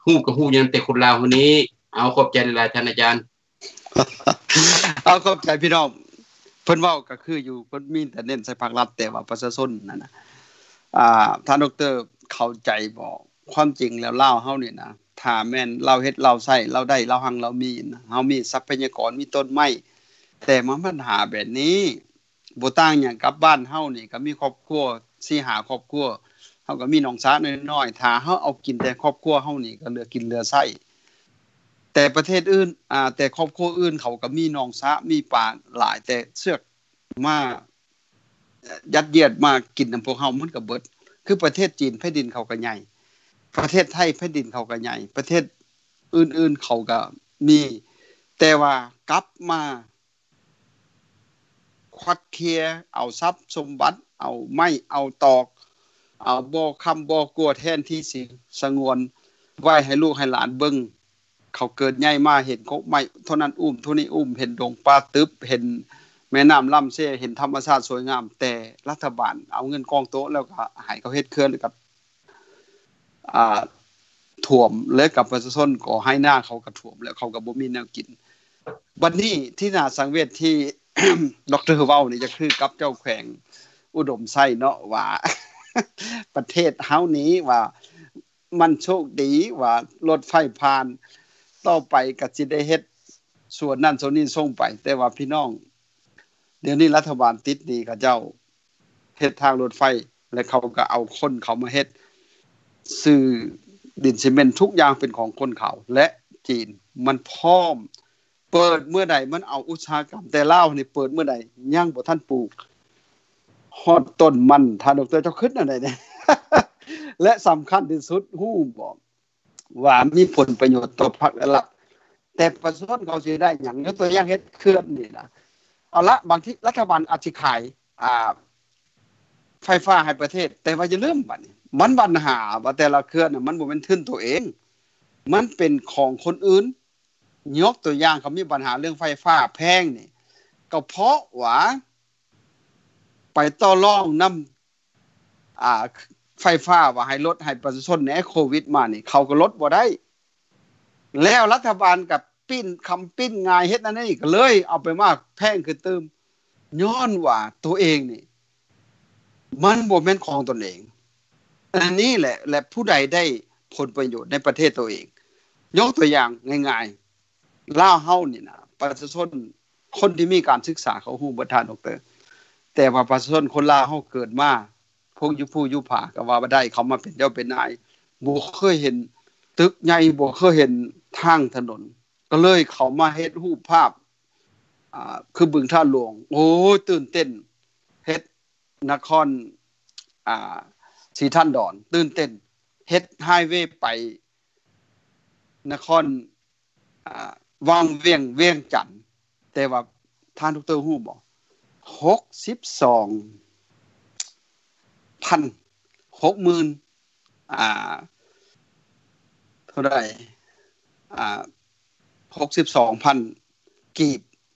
ฮู้ก็ฮู้ยังแต่คนลาวคนนี้เอาขอบใจหลายๆท่านอาจารย์เอาขอบใจพี่น้องเพิ่นเว้าก็คืออยู่เพิ่นมีแต่เน้นใส่ภาครัฐแต่ว่าประชาชนนั่นน่ะท่านดร.เข้าใจบ่ความจริงแล้วลาวเฮานี่นะถ้าแม่นเราเฮ็ดเราใช้เราได้เราหังเรามีนะเฮามีทรัพยากรมีต้นไม้แต่มันปัญหาแบบนี้บ่ต่างหยังกับบ้านเฮานี่ก็มีครอบครัว 4-5 ครอบครัวเฮาก็มีน้องสาวน้อยๆถ้าเฮาเอากินแต่ครอบครัวเฮานี่ก็เหลือกินเหลือใช้แต่ประเทศอื่นแต่ครอบครัวอื่นเขาก็มีน้องสาวมีป่าหลายแต่เสือกมายัดเยียดมากินนำพวกเฮามันก็เบิดคือประเทศจีนแผ่นดินเขาก็ใหญ่ประเทศไทยแผ่นดินเขาก็ใหญ่ประเทศอื่นๆเขาก็มีแต่ว่ากลับมาควัดเคลียเอาทรัพย์สมบัติเอาไม้เอาตอกเอาบ่คำบ่กลัวแทนที่สิสงวนไว้ให้ลูกให้หลานเบิ่งเขาเกิดใหญ่มาเห็นกกไม้เท่านั้นเท่านี้เห็นดงป่าตึบเห็นแม่น้ำลำเซ่เห็นธรรมชาติสวยงามแต่รัฐบาลเอาเงินกองโต๊ะแล้วก็ให้เขาเฮ็ดเขื่อนกับท่วมและกับประชาชนก็ให้หน้าเขาก็ท่วมแล้วเขาก็บ่มีแนวกินบัดนี้ที่น่าสังเวชที่ ดร.เว้านี่จะคือกับเจ้าแขวงอุดมไส้เนาะว่า ประเทศเฮานี้ว่ามันโชคดีว่ารถไฟผ่านต่อไปก็สิได้เฮ็ดส่วนนั้นส่วนนี้ส่งไปแต่ว่าพี่น้องเดี๋ยวนี้รัฐบาลติดหนี้กับเจ้าเฮ็ดทางรถไฟและเขาก็เอาคนเขามาเฮ็ดซื้อดินซีเมนต์ทุกอย่างเป็นของคนเขาและจีนมันพร้อมเปิดเมื่อใดมันเอาอุตสาหกรรมแต่ลาวนี่เปิดเมื่อใดยังบ่ทันปลูกฮอดต้นมันท่านดร.เจ้าคิดอันใดเนี่ย และสำคัญที่สุดฮู้บ่ว่ามีผลประโยชน์ต่อพรรคและรัฐแต่ประชาชนเขาสิได้หยังยกตัวอย่างเฮ็ดเขื่อนนี่ล่ะเอาละบางทีรัฐบาลอาจสิขายไฟฟ้าให้ประเทศแต่ว่าอย่าลืมบัดนี้มันปัญหาว่าแต่ละเขื่อนน่ะมันบ่แม่นทุนตัวเองมันเป็นของคนอื่นยกตัวอย่างเขามีปัญหาเรื่องไฟฟ้าแพงนี่ก็เพราะว่าไปต่อรองนำไฟฟ้าว่าให้ลดให้ประชาชนในโควิดมานี่เขาก็ลดบ่ได้แล้วรัฐบาลกับปิ้นง่ายเฮ็ดนั่นนี่ก็เลยเอาไปมากแพงขึ้นเติมย้อนว่าตัวเองนี่มันบ่แม่นของตนเองอันนี้แหละและผู้ใดได้ผลประโยชน์ในประเทศตัวเองยกตัวอย่างง่ายๆลาวเฮานี่นะประชาชนคนที่มีการศึกษาเขาฮู้บ่ทันดอกเตอร์แต่ว่าประชาชนคนลาวเฮาเกิดมาพวกอยู่ผาก็ว่าบ่ได้เขามาเป็นเจ้าเป็นนายบ่เคยเห็นตึกใหญ่บ่เคยเห็นทางถนนก็เลยเขามาเฮ็ดรูปภาพคือบึงท่าหลวงโอ้ตื่นเต้นเฮ็ดนครสีท่านดอนตื่นเต้นเฮ็ดไฮเวย์ไปนครวังเวียงจันทน์แต่ว่าท่านดร.ฮู้บ่62,000 เท่าใด62,000 กีบ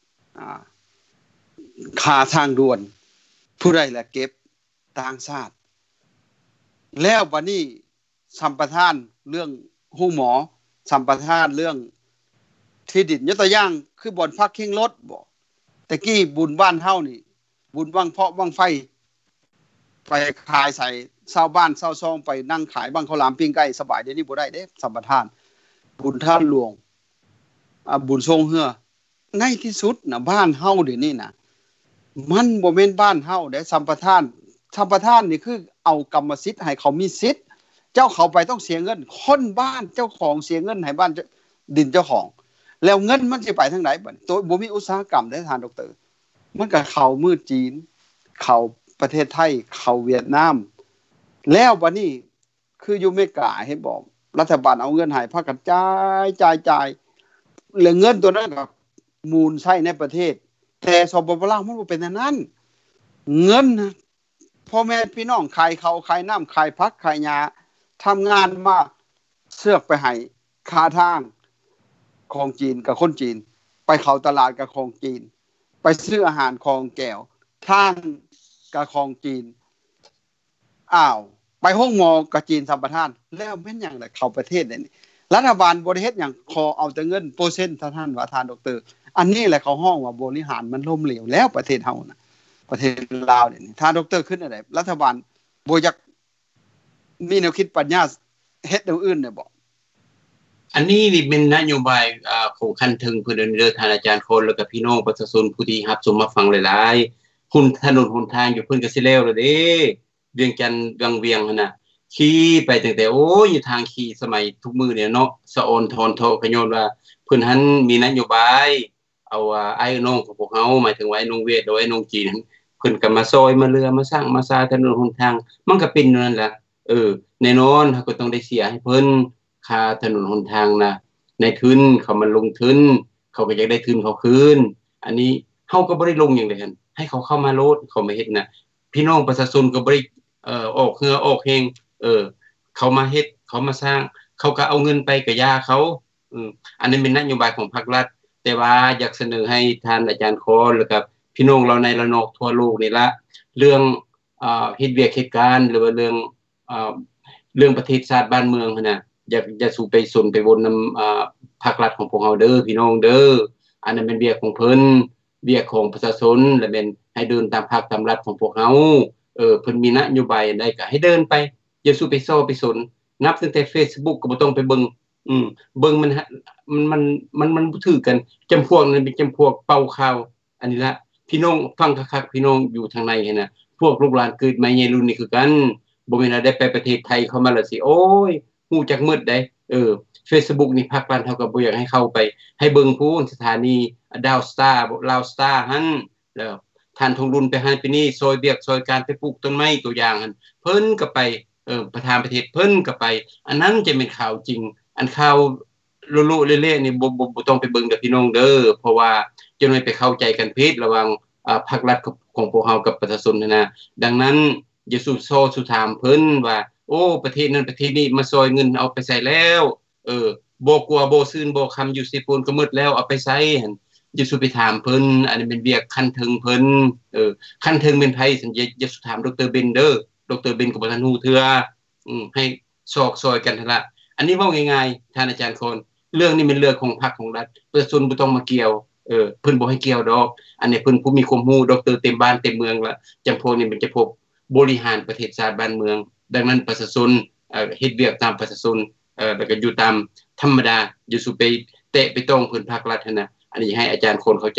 ค่าทางด่วนผู้ใดละเก็บต่างชาติแล้วบัดนี้สัมปทานเรื่องฮู้หมอสัมปทานเรื่องที่ดินยกตัวอย่างคือบ่อนพักเข่งรถบ่แต่กี้บุญบ้านเฮานี่บุญวังเพาะวังไฟไปขายใส่ชาวบ้านชาวซองไปนั่งขายบังข้าวหลามปิ้งไก่สบายเดี๋ยวนี้บ่ได้เด้สัมปทานบุญท่านหลวงบุญทรงเฮือในที่สุดน่ะบ้านเฮาเดี๋ยวนี้น่ะมันบ่แม่นบ้านเฮาได้สัมปทานนี่คือเอากรรมสิทธิ์ให้เขามีสิทธิ์เจ้าเขาไปต้องเสียเงินคนบ้านเจ้าของเสียเงินให้บ้านดินเจ้าของแล้วเงินมันสิไปทางไหนบัดตัวบ่มีอุตสาหกรรมได้ท่านดร.มันก็เข้ามือจีนเข้าประเทศไทยเข้าเวียดนามแล้วบัดนี้คืออยู่อเมริกาให้บอกรัฐบาลเอาเงินให้พากันจ่ายแล้วเงินตัวนั้นก็มูลใช้ในประเทศแต่สปป.ลาวมันบ่เป็นอันนั้นเงินพ่อแม่พี่น้องขายข้าวขายน้ำขายผักขายหญ้าทำงานมาเสือกไปให้ค่าทางของจีนกับคนจีนไปเข้าตลาดกับของจีนไปซื้ออาหารของแก้วทางกับของจีนไปห้องหมอกับจีนสัมปทานแล้วแม่นหยังล่ะเข้าประเทศนี่รัฐบาลบ่ได้เฮ็ดหยังขอเอาแต่เงินเปอร์เซ็นต์ท่านว่าท่านดร.อันนี้แหละเขาฮ้องว่าบริหารมันล้มเหลวแล้วประเทศเฮาน่ะประเทศลาวนี่ท่านดร.ขึ้นอะไรรัฐบาลบ่อยากมีแนวคิดปัญญาเฮ็ดแนวอื่นได้บ่อันนี้นี่เป็นนโยบายของคันถึงเพิ่นเด้อท่านอาจารย์คนแล้วก็พี่น้องประชาชนผู้ที่รับชมมาฟังหลายๆคุณถนนหนทางอยู่เพิ่นก็สิแล้วเด้เวียงจันทน์วังเวียงหั่นน่ะขี่ไปตั้งแต่โอ้ยอยู่ทางขี่สมัยทุกมื้อเนี่ยเนาะสะออนทอนโทก็ย้อนว่าเพิ่นหันมีนโยบายเอาไอ้น้องของพวกเฮาหมายถึงว่าไอ้น้องเวทหรือไอ้น้องจีนเพิ่นก็มาซอยมาเรือมาสร้างมาสาถนนหนทางมันก็เป็นนั่นแหละแน่นอนเฮาก็ต้องได้เสียให้เพิ่นค่าถนนหนทางน่ะในทุนเขามาลงทุนเขาก็อยากได้ทุนเขาคืนอันนี้เฮาก็บ่ได้ลงหยังเลยหั่นให้เขาเข้ามาโลดเขามาเฮ็ดน่ะพี่น้องประชาชนก็บ่ได้ออกเหือออกแฮงเขามาเฮ็ดเขามาสร้างเขาก็เอาเงินไปก็ย่าเขาอันนี้เป็นนโยบายของภาครัฐแต่ว่าอยากเสนอให้ท่านอาจารย์คอแล้วก็พี่น้องเราในระนองทั่วโลกนี่ละเรื่องเฮ็ดเวียกเฮ็ดการหรือว่าเรื่องประเทศชาติบ้านเมืองหั่นน่ะอยากสู่ไปสนไปวนนำภาครัฐของพวกเฮาเด้อพี่น้องเด้ออันนั้นเป็นเวียกของเพิ่นเวียกของประชาชนและเป็นให้เดินตามภาคตามรัฐของพวกเฮาเพิ่นมีนโยบายใดก็ให้เดินไปอย่าสู่ไปซ้อไปสนนับตั้งแต่ Facebook ก็บ่ต้องไปเบิ่งเบิ่งมันบ่ถือกันจำพวกนั้นเป็นจำพวกเป่าข่าวอันนี้ละพี่น้องฟังคักๆพี่น้องอยู่ทางในหั่นน่ะพวกลูกหลานเกิดใหม่ใหญ่รุ่นนี่คือกันบ่แม่นว่าได้ไปประเทศไทยเข้ามาแล้วสิโอ้ยฮู้จักหมดได้Facebook นี่ภาครัฐเฮาก็บ่อยากให้เข้าไปให้เบิ่งพู้นสถานีดาวสตาร์ลาวสตาร์หั่นแล้วท่านทองรุนไปหันไปนี่ซอยเวียกซอยการไปปลูกต้นไม้ตัวอย่างหั่นเพิ่นก็ไปประธานประเทศเพิ่นก็ไปอันนั้นจะเป็นข่าวจริงอันข่าวลุๆเล่ๆนี่บ่ต้องไปเบิ่งกับพี่น้องเด้อเพราะว่าจะหน่อยไปเข้าใจกันผิดระหว่างภาครัฐของพวกเฮากับประชาชนนะดังนั้นอย่าสู่ถามเพิ่นว่าโอ้ประเทศนั้นประเทศนี้มาซอยเงินเอาไปใส่แล้วบ่กลัวบ่ซื่นบ่คำอยู่สิปูนก็หมดแล้วเอาไปใส่หั่นอย่าสู่ไปถามเพิ่นอันนี้เป็นเวียกคันถึงเพิ่นคันถึงเป็นไผสัญอย่าสู่ถามดร.เบนเด้อดร.เบนก็บ่ทันฮู้เทื่อให้ซอยกันหั่นล่ะอันนี้เว้าง่ายๆท่านอาจารย์คนเรื่องนี้เป็นเรื่องของพรรคของรัฐประชาชนบ่ต้องมาเกี่ยวเพิ่นบ่ให้เกี่ยวดอกอันนี้เพิ่นผู้มีความรู้ดร.เต็มบ้านเต็มเมืองละจำพวกนี้มันจะพบบริหารประเทศชาติบ้านเมืองดังนั้นประชาชนเฮ็ดเวียกตามประชาชนแล้วก็อยู่ตามธรรมดาอย่าสู่ไปเตะไปต้องเพิ่นภาครัฐนะอันนี้ให้อาจารย์คนเข้าใจ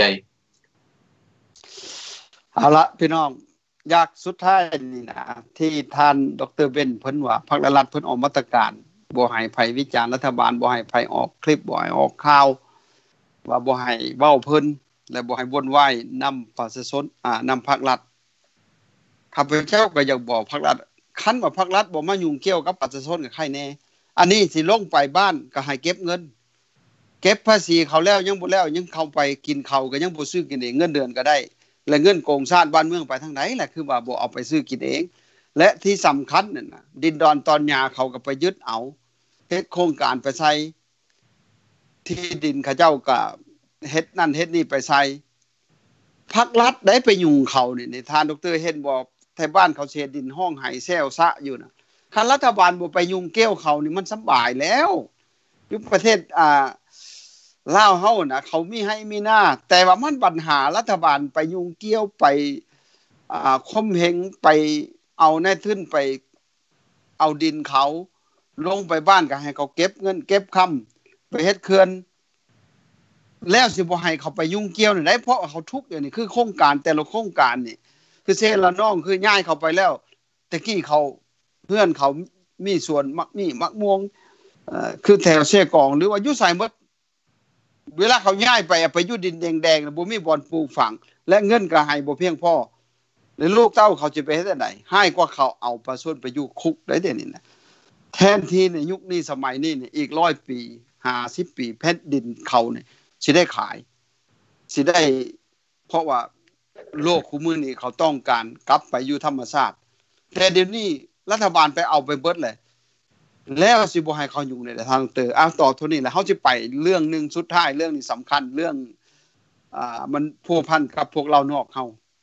เอาละพี่น้องอยากสุดท้ายนี่นะที่ท่านดร.เบนเพิ่นว่าภาครัฐเพิ่นออกมาตรการบ่ให้ไผวิจารณ์รัฐบาลบ่ให้ไผออกคลิปบ่ให้ออกข่าวว่าบ่ให้เว้าเพิ่นและบ่ให้วนวายนำประชาชนนำภาครัฐข้าพเจ้าก็อยากบอกภาครัฐคันว่าภาครัฐบ่มายุ่งเกี่ยวกับประชาชนก็ใครแน่อันนี้สิลงไปบ้านก็ให้เก็บเงินเก็บภาษีเขาแล้วยังบ่แล้วยังเข้าไปกินข้าวก็ยังบ่ซื้อกินเองเงินเดือนก็ได้และเงินโกงชาติบ้านเมืองไปทางไหนแหละคือว่าบ่เอาไปซื้อกินเองและที่สำคัญนั่นน่ะดินดอนตอนหญ้าเขาก็ไปยึดเอาเฮ็ดโครงการไปใช้ที่ดินเขาเจ้าก็เฮ็ดนั่นเฮ็ดนี่ไปใช้ภาครัฐได้ไปยุ่งเขานี่ท่านดร.เห็นบ่แถวบ้านเขาเสียดินห้องไห้แซวซะอยู่น่ะคันรัฐบาลบ่ไปยุ่งเกี่ยวเขานี่มันสบายแล้วอยู่ประเทศลาวเฮาน่ะเขามีให้มีหน้าแต่ว่ามันปัญหารัฐบาลไปยุ่งเกี่ยวไปข่มเหงไปเอาในทุนไปเอาดินเขาลงไปบ้านก็ให้เขาเก็บเงินเก็บคำไปเฮ็ดเขื่อนแล้วสิบ่ให้เขาไปยุ่งเกี่ยวนี่ได้เพราะเขาทุกข์อย่างนี้คือโครงการแต่ละโครงการนี่คือเซละน้องคือย้ายเขาไปแล้วตะกี้เขาเพื่อนเขามีส่วนมักม่วงคือแถวเสกองหรือว่าอยู่ไสหมดเวลาเขาย้ายไปอยู่ดินแดงๆน่ะบ่มีบ่อนปลูกฝังและเงินก็ให้บ่เพียงพอหรือลูกเต้าเขาสิไปเฮ็ดจังได๋ให้กว่าเขาเอาประชาชนไปอยู่คุกได้เดี๋ยวนี้นะแทนที่ในยุคนี้สมัยนี้นี่อีก100ปี50ปีแผ่นดินเขานี่สิได้ขายสิได้เพราะว่าโลกคุมื้อนี้เขาต้องการกลับไปอยู่ธรรมชาติแต่เดี๋ยวนี้รัฐบาลไปเอาไปเบิดเลยแล้วสิบ่ให้เขาอยู่ในทางเตอต่อเท่านี้แล้วเฮาสิไปเรื่องนึงสุดท้ายเรื่องนี้สำคัญเรื่องมันพัวพันกับพวกเรานอกเฮา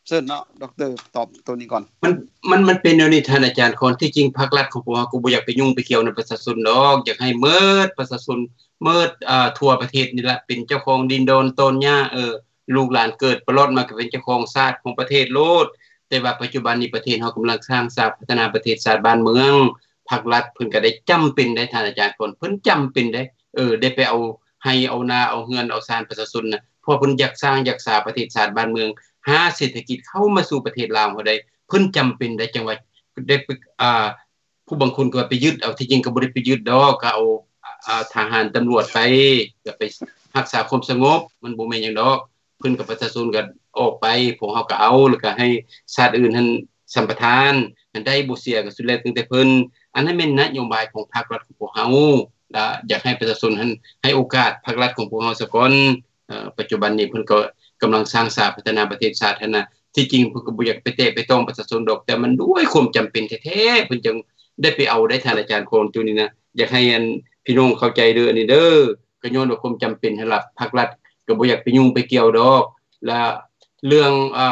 เชิญเนาะดร.ตอบตัวนี้ก่อนมันเป็นแนวนี้ท่านอาจารย์คนที่จริงภาครัฐของพวกเราก็บ่อยากไปยุ่งไปเกี่ยวในประชาชนดอกอยากให้เมิดประชาชนเมิดทั่วประเทศนี่ล่ะเป็นเจ้าของดินโดนต้นหญ้าลูกหลานเกิดประลอดมาก็เป็นเจ้าของชาติของประเทศโลดแต่ว่าปัจจุบันนี้ประเทศเฮากำลังสร้างพัฒนาประเทศชาติบ้านเมืองภาครัฐเพิ่นก็ได้จำเป็นได้ท่านอาจารย์คนเพิ่นจำเป็นได้ได้ไปเอาให้เอานาเอาเฮือนเอาศาลประชาชนน่ะเพราะเพิ่นอยากสร้างอยากษาประเทศชาติบ้านเมืองหาเศรษฐกิจเข้ามาสู่ประเทศลาวเฮาได้เพิ่นจำเป็นได้จังว่าได้ผู้บางคนก็ไปยึดเอาที่จริงก็บ่ได้ไปยึดดอกก็เอาทหารตำรวจไปก็ไปรักษาความสงบมันบ่แม่นหยังดอกเพิ่นกับประชาชนก็ออกไปพวกเฮาก็เอาแล้วก็ให้ชาติอื่นหั่นสัมปทานมันได้บ่เสียก็สุดแล้วตั้งแต่เพิ่นอันนั้นแม่นนโยบายของภาครัฐของพวกเฮาและอยากให้ประชาชนหั่นให้โอกาสภาครัฐของพวกเฮาซะก่อนปัจจุบันนี้เพิ่นก็กำลังสร้างพัฒนาประเทศชาติหั่นน่ะที่จริงเพิ่นก็บ่อยากไปเตะไปต้องประชาชนดอกแต่มันด้วยความจำเป็นแท้ๆเพิ่นจึงได้ไปเอาได้ท่านอาจารย์โคนตัวนี้นะอยากให้พี่น้องเข้าใจเด้ออันนี้เด้อก็ย้อนว่าความจำเป็นสำหรับภาครัฐก็บ่อยากไปยุ่งไปเกี่ยวดอกและเรื่อง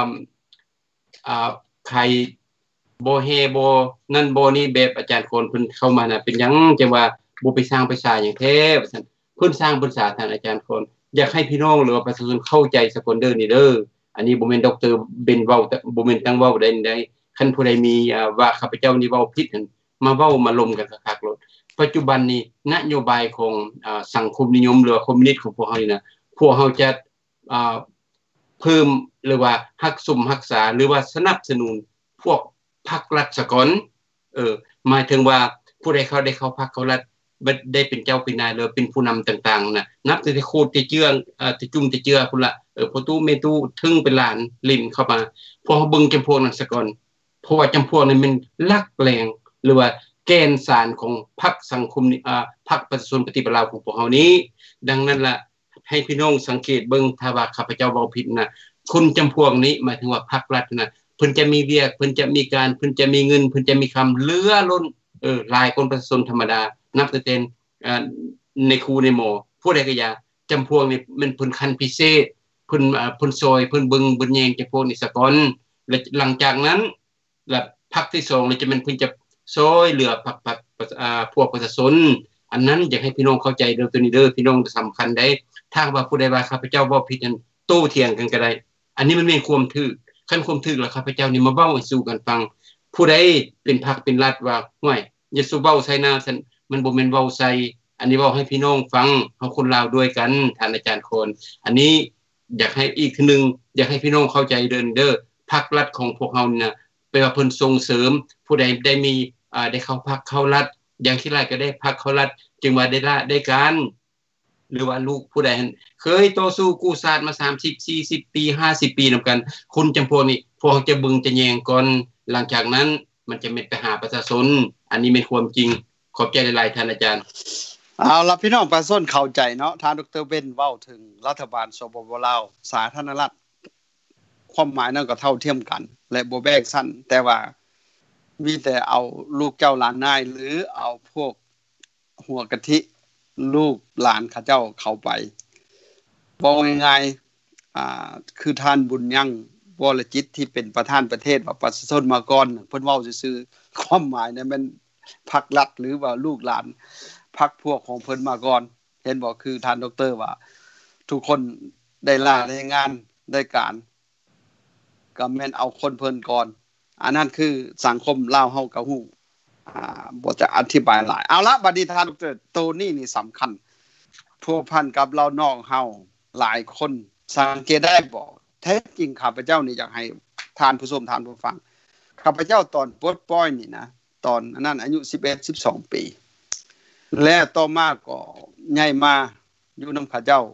ใครบ่แฮบ่นั่นบ่นี่แบบอาจารย์โคนเพิ่นเข้ามาน่ะเป็นหยังจังว่าบ่ไปสร้างประชาหยังแท้ว่าซั่นเพิ่นสร้างประชาท่านอาจารย์โคนอยากให้พี่น้องหรือว่าประชาชนเข้าใจซะก่อนเด้อนี่เด้ออันนี้บ่แม่นดร.เบนเว้าบ่แม่นตั้งเว้าได้คันผู้ใดมีว่าข้าพเจ้านี่เว้าผิดหั่นมาเว้ามาลมกันคักๆโลดปัจจุบันนี้นโยบายของสังคมนิยมหรือคอมมิวนิสต์ของพวกเฮานี่นะพวกเฮาจะเพิ่มหรือว่ารักษาหรือว่าสนับสนุนพวกพรรครัฐซะก่อนหมายถึงว่าผู้ใดเขาได้เข้าพรรคเขารัฐได้เป็นเจ้าเป็นนายหรือเป็นผู้นำต่างๆน่ะนับแต่โคตรจะเจือจะจุ่มจะเจือพุ่นล่ะพอตู้เมตู้ถึงเป็นล้านลิ้นเข้ามาพอเฮาเบิ่งจำพวกนั้นซะก่อนเพราะว่าจำพวกนั้นมันลักแรงหรือว่าแกนสารของพรรคสังคมพรรคประชาชนปฏิบัติลาวของพวกเฮานี้ดังนั้นล่ะให้พี่น้องสังเกตเบิ่งถ้าว่าข้าพเจ้าเว้าผิดน่ะคนจำพวกนี้หมายถึงว่าพรรครัฐน่ะเพิ่นจะมีเวียกเพิ่นจะมีการเพิ่นจะมีเงินเพิ่นจะมีคำเหลือล้นหลายคนประชาชนธรรมดานับแต่เป็นในครูในหมอผู้ใดก็อย่าจำพวกนี้มันเพิ่นคันพิเศษเพิ่นซอยเพิ่นเบิ่งเบิ่งแยงจำพวกนี้ซะก่อนและหลังจากนั้นแล้วพรรคที่2นี่จะมันเพิ่นจะซอยเหลือพวกประชาชนอันนั้นอยากให้พี่น้องเข้าใจเด้อตัวนี้เด้อพี่น้องสำคัญได้ถ้าว่าผู้ใดว่าข้าพเจ้าเว้าผิดนั้นโต้เถียงกันก็ได้อันนี้มันเป็นความถูกคันความถูกแล้วข้าพเจ้านี่มาเว้าให้สู่กันฟังผู้ใดเป็นพรรคเป็นรัฐว่าห้วยอย่าสู่เว้าใส่หน้าซั่นมันบ่แม่นเว้าใส่อันนี้เว้าให้พี่น้องฟังเฮาคนลาวด้วยกันท่านอาจารย์โคนอันนี้อยากให้อีกทีนึงอยากให้พี่น้องเข้าใจเด้อพรรครัฐของพวกเฮานี่นะแปลว่าเพิ่นส่งเสริมผู้ใดได้มีได้เข้าพรรคเข้ารัฐอย่างที่ไรก็ได้พรรคเข้ารัฐจึงว่าได้การหรือว่าลูกผู้ใดเคยต่อสู้กู้ชาติมา30 40 ปี50 ปีนำกันคนจำพวกนี้พวกจะบึงจะแยงก่อนหลังจากนั้นมันจะเม็ดไปหาประชาชนอันนี้เป็นความจริงขอบใจหลายๆท่านอาจารย์เอาล่ะพี่น้องประชาชนเข้าใจเนาะท่านดร.เบนเว้าถึงรัฐบาลสปป.ลาวสาธารณรัฐความหมายนั้นก็เท่าเทียมกันและบ่แบ่งชั้นแต่ว่ามีแต่เอาลูกเจ้าหลานนายหรือเอาพวกหัวกะทิลูกหลานเขาเจ้าเข้าไปบอกง่ายๆคือท่านบุญยังวรจิตที่เป็นประธานประเทศว่าประชาชนมาก่อนเพิ่นเว้าซื่อๆความหมายนั้นมันพรรครัฐหรือว่าลูกหลานพรรคพวกของเพิ่นมาก่อนเห็นบ่คือท่านดร.ว่าทุกคนได้ล่าได้งานได้การก็แม่นเอาคนเพิ่นก่อนอันนั้นคือสังคมลาวเฮาก็ฮู้บ่จะอธิบายหลายเอาละบัดนี้ท่านดร.ตัวนี้นี่สำคัญพัวพันกับเราน้องเฮาหลายคนสังเกตได้บ่แท้จริงข้าพเจ้านี่อยากให้ท่านผู้ชมท่านผู้ฟังข้าพเจ้าตอนปลดปล่อยนี่นะตอนนั้นอายุ11 12ปีและต่อมาก็ใหญ่มาอยู่นำข้าเจ้า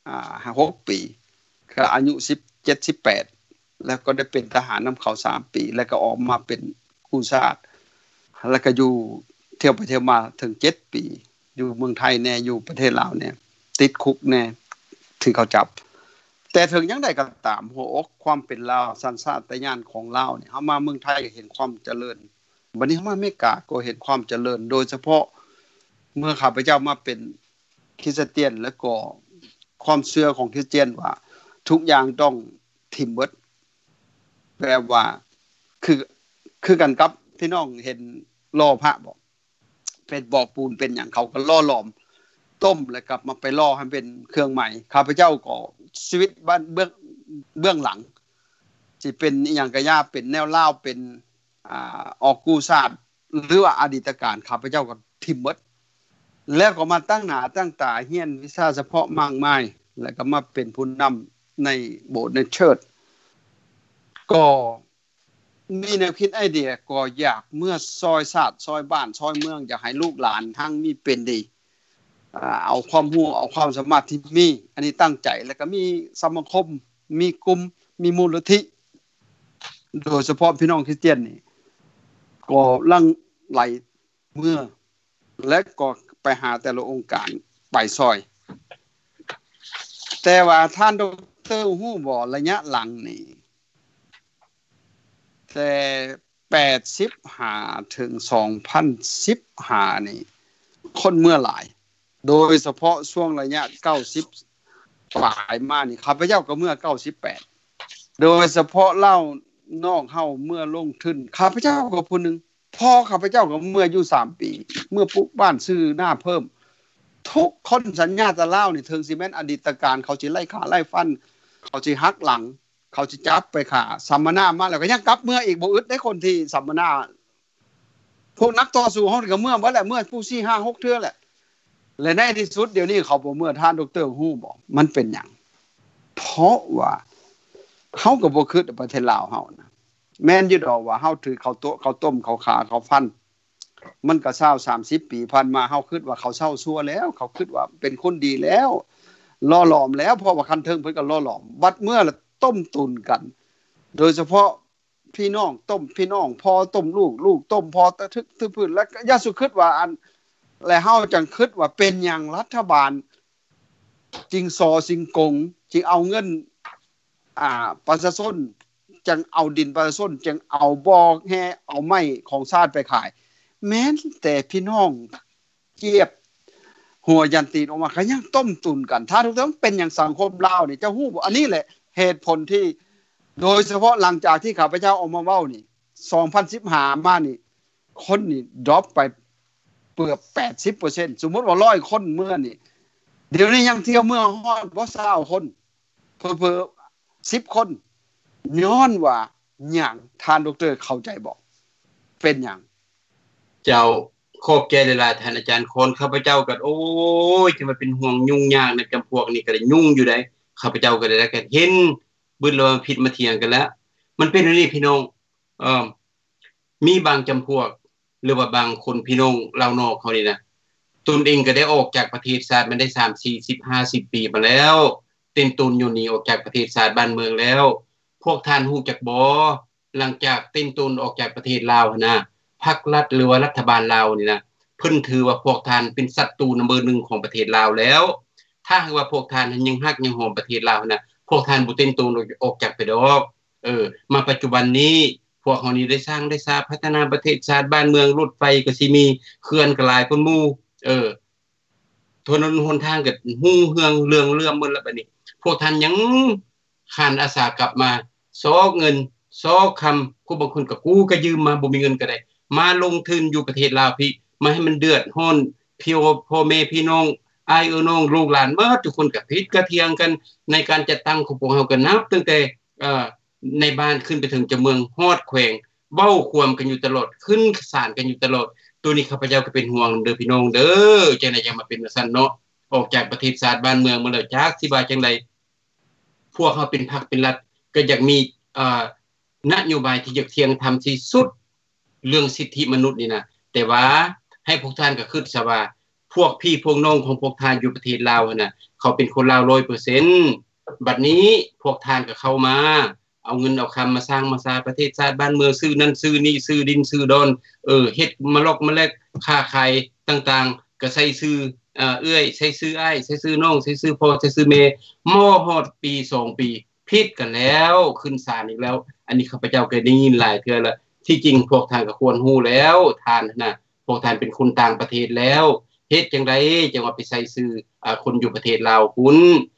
6ปีก็อายุ17 18แล้วก็ได้เป็นทหารนำเขา3ปีแล้วก็ออกมาเป็นกู้ชาติแล้วก็อยู่เที่ยวไปเที่ยวมาถึง7ปีอยู่เมืองไทยแน่อยู่ประเทศลาวแน่ติดคุกแน่ถึงเขาจับแต่ถึงยังได้ก็ตามหัวอกความเป็นลาวสัญชาตญาณของลาวเนี่ยเฮามาเมืองไทยเห็นความเจริญบัดนี้เฮามาอเมริกาก็เห็นความเจริญโดยเฉพาะเมื่อข้าพเจ้ามาเป็นคริสเตียนแล้วก็ความเชื่อของคริสเตียนว่าทุกอย่างต้องทิ่มเบิดแบบว่าคือกันกับพี่น้องเห็นล่อพระบ่เป็นบ่อปูนเป็นหยังเขาก็ล่อหลอมต้มแล้วกลับมาไปล่อให้เป็นเครื่องใหม่ข้าพเจ้าก็ชีวิตบ้านเบื้องหลังสิเป็นอีหยังก็ย่าเป็นแนวลาวเป็นออกกู้ชาติหรือว่าอดีตการข้าพเจ้าก็ทิ่มหมดแล้วก็มาตั้งหน้าตั้งตาเรียนวิชาเฉพาะมากมายแล้วก็มาเป็นผู้นำในโบสถ์ในเชิดก็มีแนวคิดไอเดียก็อยากเมื่อซอยชาติซอยบ้านซอยเมืองอยากให้ลูกหลานทั้งมีเป็นดีเอาความรู้เอาความสามารถที่มีอันนี้ตั้งใจแล้วก็มีสมาคมมีกลุ่มมีมูลนิธิโดยเฉพาะพี่น้องคริสเตียนนี่ก็ลังไหลเมื่อและก็ไปหาแต่ละองค์การไปซอยแต่ว่าท่านดร.ฮู้บ่ระยะหลังนี่แต่85ถึง2015นี่คนเมื่อหลายโดยเฉพาะช่วงระยะ90ปลายมานี่ข้าพเจ้าก็เมื่อ98โดยเฉพาะเล่าน้องเฮาเมื่อลงทุนข้าพเจ้าก็ผู้นึงพ่อข้าพเจ้าก็เมื่ออยู่3ปีเมื่อปลูกบ้านซื้อหน้าเพิ่มทุกคนสัญญาจะเล่านี่ถึงสิแม่นอดีตการเขาสิไล่ขาไล่ฟันเขาสิหักหลังเขาสิจับไปขาสัมมนามาแล้วก็ยังกลับเมื่ออีกบ่อึดได้คนที่สัมมนาพวกนักต่อสู้เฮาก็เมื่อบ่แหละเมื่อผู้ 4 5 6 เทื่อแหละและในที่สุดเดี๋ยวนี้เขาบ่เมื่อท่านดร.ฮู้บ่มันเป็นหยังเพราะว่าเฮาก็บ่คิดประเทศลาวเฮานะแม่นอยู่ดอกว่าเฮาถือเขาโต๊ะเขาต้มเขาขาเขาฟันมันก็20-30 ปีผ่านมาเฮาคิดว่าเขาเศร้าชั่วแล้วเขาคิดว่าเป็นคนดีแล้วล่อหลอมแล้วเพราะว่าคันเทิงเพิ่นก็ล่อหลอมบัดเมื่อละต้มตุนกันโดยเฉพาะพี่น้องต้มพี่น้องพ่อต้มลูกลูกต้มพ่อตะทึกทึพื้นแล้วอย่าสุคิดว่าอันและเฮาจังคิดว่าเป็นหยังรัฐบาลจริงซอสิงกงจริงเอาเงินประชาชนจังเอาดินประชาชนจังเอาบ่อแฮเอาไม้ของชาติไปขายแม้แต่พี่น้องเจี๊ยบหัวยันตีนออกมาก็ยังต้มตุนกันถ้าทุกท่านเป็นอย่างสังคมลาวนี่จะฮู้บ่อันนี้แหละเหตุผลที่โดยเฉพาะหลังจากที่ข้าพเจ้าออกมาเว้านี่2015มานี่คนนี่ดรอปไปเกือบ 80% สมมุติว่า100คนเมื่อนี่เดี๋ยวนี้ยังเที่ยวเมื่อฮอดบ่20คนเพิ่น10คนย้อนว่าหยังท่านดร.เข้าใจบ่เป็นหยังเจ้าขอบใจหลายๆท่านอาจารย์คนข้าพเจ้าก็โอ้ยจะมาเป็นห่วงยุ่งยากในจำพวกนี้ก็ได้ยุ่งอยู่ได้ข้าพเจ้าก็ได้ก็เห็นบึ้นแล้วผิดมาเถียงกันแล้วมันเป็นอันนี้พี่น้องมีบางจำพวกหรือว่าบางคนพี่น้องลาวนอกเขานี่นะตนเองก็ได้ออกจากประเทศชาติมันได้30-40-50 ปีมาแล้วเต็มตุนอยู่นี่ออกจากประเทศชาติบ้านเมืองแล้วพวกท่านฮู้จักบ่หลังจากเต็มตุนออกจากประเทศลาวนะพรรครัฐหรือว่ารัฐบาลลาวนี่นะเพิ่นถือว่าพวกท่านเป็นศัตรูนัมเบอร์1ของประเทศลาวแล้วถ้าหากว่าพวกท่านยังฮักยังหอมประเทศลาวนะพวกท่านบ่เต็มตุนออกจากไปดอกมาปัจจุบันนี้พวกเฮานี่ได้สร้างได้พัฒนาประเทศชาติบ้านเมืองรถไฟก็สิมีเขื่อนก็หลายคนหมู่ถนนหนทางก็ฮู้เฮืองเรื่องหมดแล้วบัดนี้พวกท่านยังขานอาสากลับมาซอเงินซอคำผู้บางคนก็กู้ก็ยืมมาบ่มีเงินก็ได้มาลงทุนอยู่ประเทศลาวพี่มาให้มันเดือดร้อนพี่พ่อแม่พี่น้องอ้ายน้องลูกหลานมาทุกคนก็ผิดก็เถียงกันในการจัดตั้งของพวกเฮาก็นับตั้งแต่ในบ้านขึ้นไปถึงจะเมืองฮอดแขวงเว้าความกันอยู่ตลอดขึ้นศาลกันอยู่ตลอดตัวนี้ข้าพเจ้าก็เป็นห่วงเด้อพี่น้องเด้อจังได๋จะมาเป็นซั่นเนาะออกจากประเทศชาติบ้านเมืองมาแล้วจักสิว่าจังได๋พวกเฮาเป็นพรรคเป็นรัฐก็อยากมีนโยบายที่อยากเที่ยงธรรมที่สุดเรื่องสิทธิมนุษย์นี่นะแต่ว่าให้พวกท่านก็คิดซะว่าพวกพี่พวกน้องของพวกท่านอยู่ประเทศลาวน่ะเขาเป็นคนลาว 100% บัดนี้พวกท่านก็เข้ามาเอาเงินเอาคำมาสร้างมาสาประเทศชาติบ้านเมืองซื้อนั่นซื้อนี่ซื้อดินซื้อดอนเฮ็ดมาลอกมาแลกค้าขายต่างๆก็ใส่ซื้อใส่ซื้ออ้ายใส่ซื้อน้องใส่ซื้อพ่อใส่ซื้อแม่มอฮอดปี2ปีผิดกันแล้วขึ้นศาลอีกแล้วอันนี้ข้าพเจ้าเคยได้ยินหลายเทื่อแล้วที่จริงพวกท่านก็ควรฮู้แล้วท่านน่ะพวกท่านเป็นคนต่างประเทศแล้วเฮ็ดจังได๋จังว่าไปใส่ซื้อคนอยู่ประเทศลาวคุณ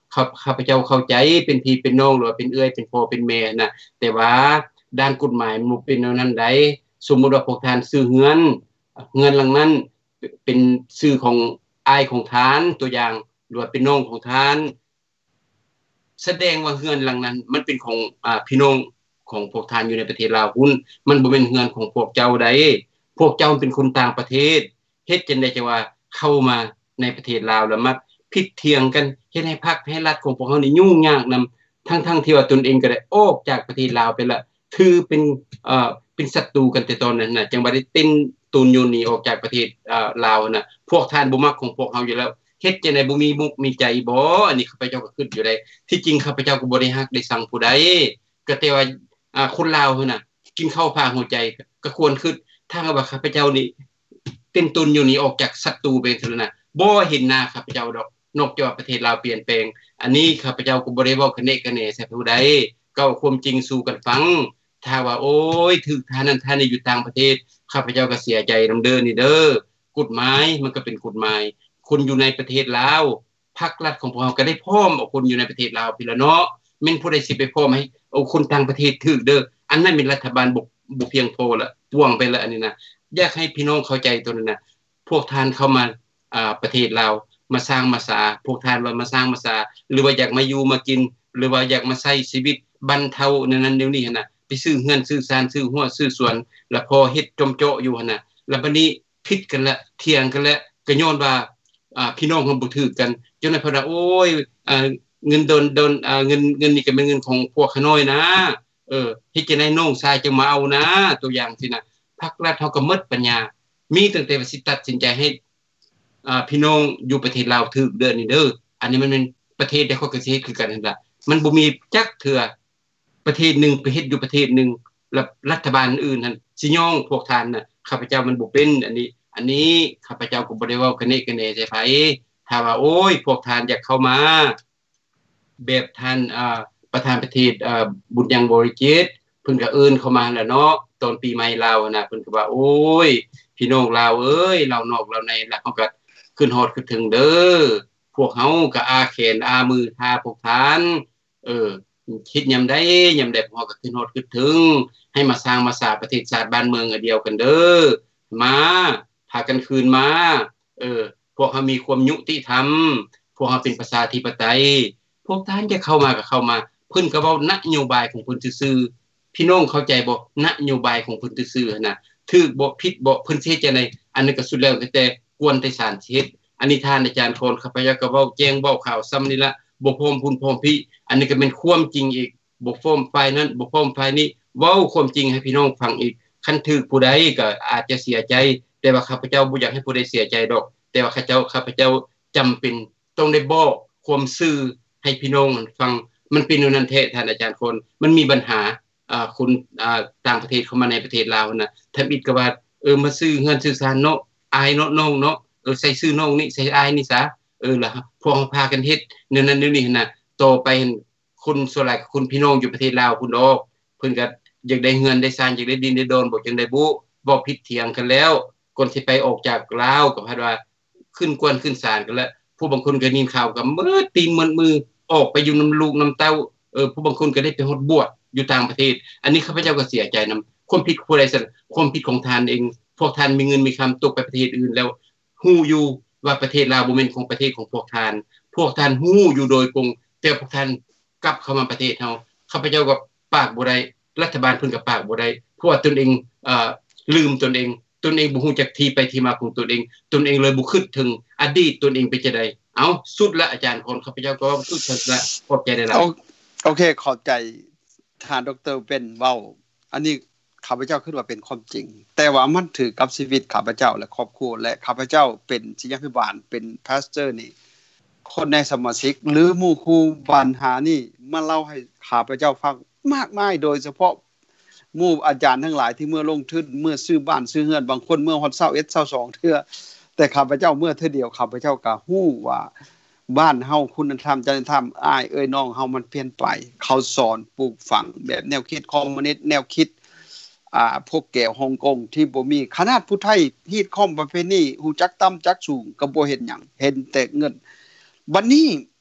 ข้าพเจ้าเข้าใจเป็นพี่เป็นน้องหรือว่าเป็นเอื้อยเป็นพ่อเป็นแม่น่ะแต่ว่าด้านกฎหมายมันเป็นแนวนั้นได้สมมุติว่าพวกท่านซื้อเฮือนหลังนั้นเป็นชื่อของอ้ายของท่านตัวอย่างหรือว่าเป็นน้องของท่านแสดงว่าเฮือนหลังนั้นมันเป็นของพี่น้องของพวกท่านอยู่ในประเทศลาวหุ้นมันบ่เป็นเฮือนของพวกเจ้าใดพวกเจ้าเป็นคนต่างประเทศเฮ็ดจังได๋จะว่าเข้ามาในประเทศลาวแล้วมาผิดเถียงกันเฮ็ดให้พรรคให้รัฐของพวกเฮานี่ยุ่งยากนํทั้งที่ว่าตนเองก็ได้ออกจากประเทศลาวไปแล้วถือเป็นศัตรูกันแต่ตอนนั้นน่ะจังบ่ได้ติ้นตูนโยนหนีออกจากประเทศลาวน่ะพวกท่านบ่มักของพวกเฮาอยู่แล้วเฮ็ดจังได๋บ่มีมุกมีใจบ่อันนี้ข้าพเจ้าก็คิดอยู่ได้ที่จริงข้าพเจ้าก็บ่ได้ฮักได้สังผู้ใดก็แต่ว่าคนลาวน่ะกินข้าวพาหัวใจก็ควรคิดถ้าว่าข้าพเจ้านี่เป็นตุนอยู่นี่ออกจากศัตรูไปซั่นน่ะบ่เห็นหน้าข้าพเจ้าดอกนอกจากประเทศลาวเปลี่ยนแปลงอันนี้ข้าพเจ้าก็บ่ได้เว้าคะเนกะแหน่ใส่ผู้ใดก็ความจริงสู่กันฟังถ้าว่าโอ้ยถึกท่านนั้นท่านนี่อยู่ต่างประเทศข้าพเจ้าก็เสียใจนำเด้อนี่เด้อกฎหมายมันก็เป็นกฎหมายคนอยู่ในประเทศลาวภาครัฐของพวกเราก็ได้พร้อมเอาคนอยู่ในประเทศลาวพี่ละเนาะแม่นผู้ใดสิไปพร้อมให้เอาคนต่างประเทศถึกเด้ออันนั้นเป็นรัฐบาลบ่เพียงพอละป่วงไปแล้วอันนี้นะอยากให้พี่น้องเข้าใจตัวนั้นน่ะพวกท่านเข้ามาประเทศลาวมาสร้างมาสาพวกท่านว่ามาสร้างมาสาหรือว่าอยากมาอยู่มากินหรือว่าอยากมาใช้ชีวิตบรรเทานั้นเดี๋ยวนี้หั่นน่ะไปซื้อเฮือนซื้อศาลซื้อหัวซื้อสวนแล้วพอเฮ็ดจมเจาะอยู่หั่นน่ะแล้วบัดนี้ผิดกันแล้วเถียงกันแล้วก็ย้อนว่าพี่น้องเฮาบ่ถูกกันจนว่าเพิ่นว่าโอ้ยเงินโดนเงินนี่ก็เป็นเงินของพวกขน้อยนะเฮ็ดจังได๋น้องชายจึงมาเอานะตัวอย่างสินะภาครัฐเฮาก็หมดปัญญามีตั้งแต่ว่าสิตัดสินใจให้พี่น้องอยู่ประเทศลาวถูกเด้อนี่เด้ออันนี้มันเป็นประเทศที่เขาก็สิเฮ็ดคือกันนั่นล่ะมันบ่มีจักเทื่อประเทศนึงไปเฮ็ดอยู่ประเทศนึงแล้วรัฐบาลอื่นนั่นสิย่องพวกท่านน่ะข้าพเจ้ามันบ่เป็นอันนี้ข้าพเจ้าก็บ่ได้เว้าคะเนกะแหน่ใส่ไผถ้าว่าโอ้ยพวกท่านอยากเข้ามาแบบท่านประธานประเทศบุญยังบริจิตเพิ่นก็เอิ้นเข้ามาแล้วเนาะตอนปีใหม่ลาวน่ะเพิ่นก็ว่าโอ้ยพี่น้องลาวเอ้ยลาวนอกลาวในแล้วเฮาก็ขึ้นฮอดขึ้นถึงเด้อพวกเฮาก็อาแขนอามือทาพวกท่านคิดยามใดพวกเฮาก็ขึ้นฮอดขึ้นถึงให้มาสร้างมาสร้างประเทศชาติบ้านเมืองอันเดียวกันเด้อมาพากันคืนมาพวกเฮามีความยุติธรรมพวกเฮาเป็นประชาธิปไตยพวกท่านจะเข้ามาก็เข้ามาเพิ่นก็เว้านโยบายของเพิ่นซื่อๆพี่น้องเข้าใจบ่นโยบายของเพิ่นซื่อๆน่ะถูกบ่ผิดบ่เพิ่นสิเฮ็ดจังได๋อันนั้นก็สุดแล้วแต่กวนแต่ศาลสิเฮ็ดอันนี้ท่านอาจารย์คนข้าพเจ้าก็เว้าแจ้งเว้าข่าวซ้ำนี่ละบ่พร้อมพุ่นพร้อมพี่อันนี้ก็เป็นความจริงอีกบ่พร้อมฝ่ายนั้นบ่พร้อมฝ่ายนี้เว้าความจริงให้พี่น้องฟังอีกคันถูกผู้ใดก็อาจจะเสียใจแต่ว่าข้าพเจ้าบ่อยากให้ผู้ใดเสียใจดอกแต่ว่าข้าพเจ้าจำเป็นต้องได้บอกความซื่อให้พี่น้องฟังมันเป็นอยู่นั่นแท้ท่านอาจารย์คนมันมีปัญหาคนต่างประเทศเข้ามาในประเทศลาวน่ะทำอิฐก็ว่ามาซื้อเฮือนซื้อศาลเนาะอายเนาะน้องเนาะใส่ชื่อน้องนี่ใส่อายนี่ซะล่ะพวกพากันเฮ็ดนั่นนี่น่ะต่อไปคนส่วนหลายคนพี่น้องอยู่ประเทศลาวพุ่นดอกเพิ่นก็อยากได้เฮือนได้ศาลอยากได้ดินได้ดอนบ่จังได๋บ่ผิดเถียงกันแล้วก่อนสิไปออกจากลาวก็พาว่าขึ้นกวนขึ้นศาลกันแล้วผู้บางคนก็นินข่าวก็มืดตีนมือออกไปอยู่นําลูกนําเต้าผู้บางคนก็ได้ไปฮอดบวชอยู่ต่างประเทศอันนี้ข้าพเจ้าก็เสียใจนําความผิดผู้ใดซั่นความผิดของท่านเองพวกท่านมีเงินมีคำตกไปประเทศอื่นแล้วฮู้อยู่ว่าประเทศลาวบ่แม่นของประเทศของพวกท่านฮู้อยู่โดยกงแต่พวกท่านกลับเข้ามาประเทศเฮาข้าพเจ้าก็ปากบ่ได้รัฐบาลเพิ่นก็ปากบ่ได้เพราะว่าตนเองลืมตนเองบ่ฮู้จักที่ไปที่มาของตนเองเลยบ่คิดถึงอดีตตนเองเป็นจังได๋เอ้าสุดละอาจารย์คนข้าพเจ้าก็สุดละขอบใจได้หลายโอเคขอบใจท่านดร.เป็นเว้าอันนี้ข้าพเจ้าคิดว่าเป็นความจริงแต่ว่ามันถือกับชีวิตข้าพเจ้าและครอบครัวและข้าพเจ้าเป็นศิษยาภิบาลเป็นพาสเตอร์นี่คนในสมาชิกหรือหมู่ครูปัญหานี่มาเล่าให้ข้าพเจ้าฟังมากมายโดยเฉพาะหมู่อาจารย์ทั้งหลายที่เมื่อลงทุนเมื่อซื้อบ้านซื้อเรือนบางคนเมื่อฮอด21 22เทื่อแต่ข้าพเจ้าเมื่อเทื่อเดียวข้าพเจ้าก็ฮู้ว่าบ้านเฮาคุณธรรมจริยธรรมอ้ายน้องเฮามันเปลี่ยนไปเขาสอนปลูกฝังแบบแนวคิดคอมมิวนิสต์แนวคิดพวกแก้วฮ่องกงที่บ่มีขนาดผู้ไทยฮีดคอมประเพณีฮู้จักต่ํจักสูงก็บ่เห็นหยังเห็นแต่เงินบัดนี้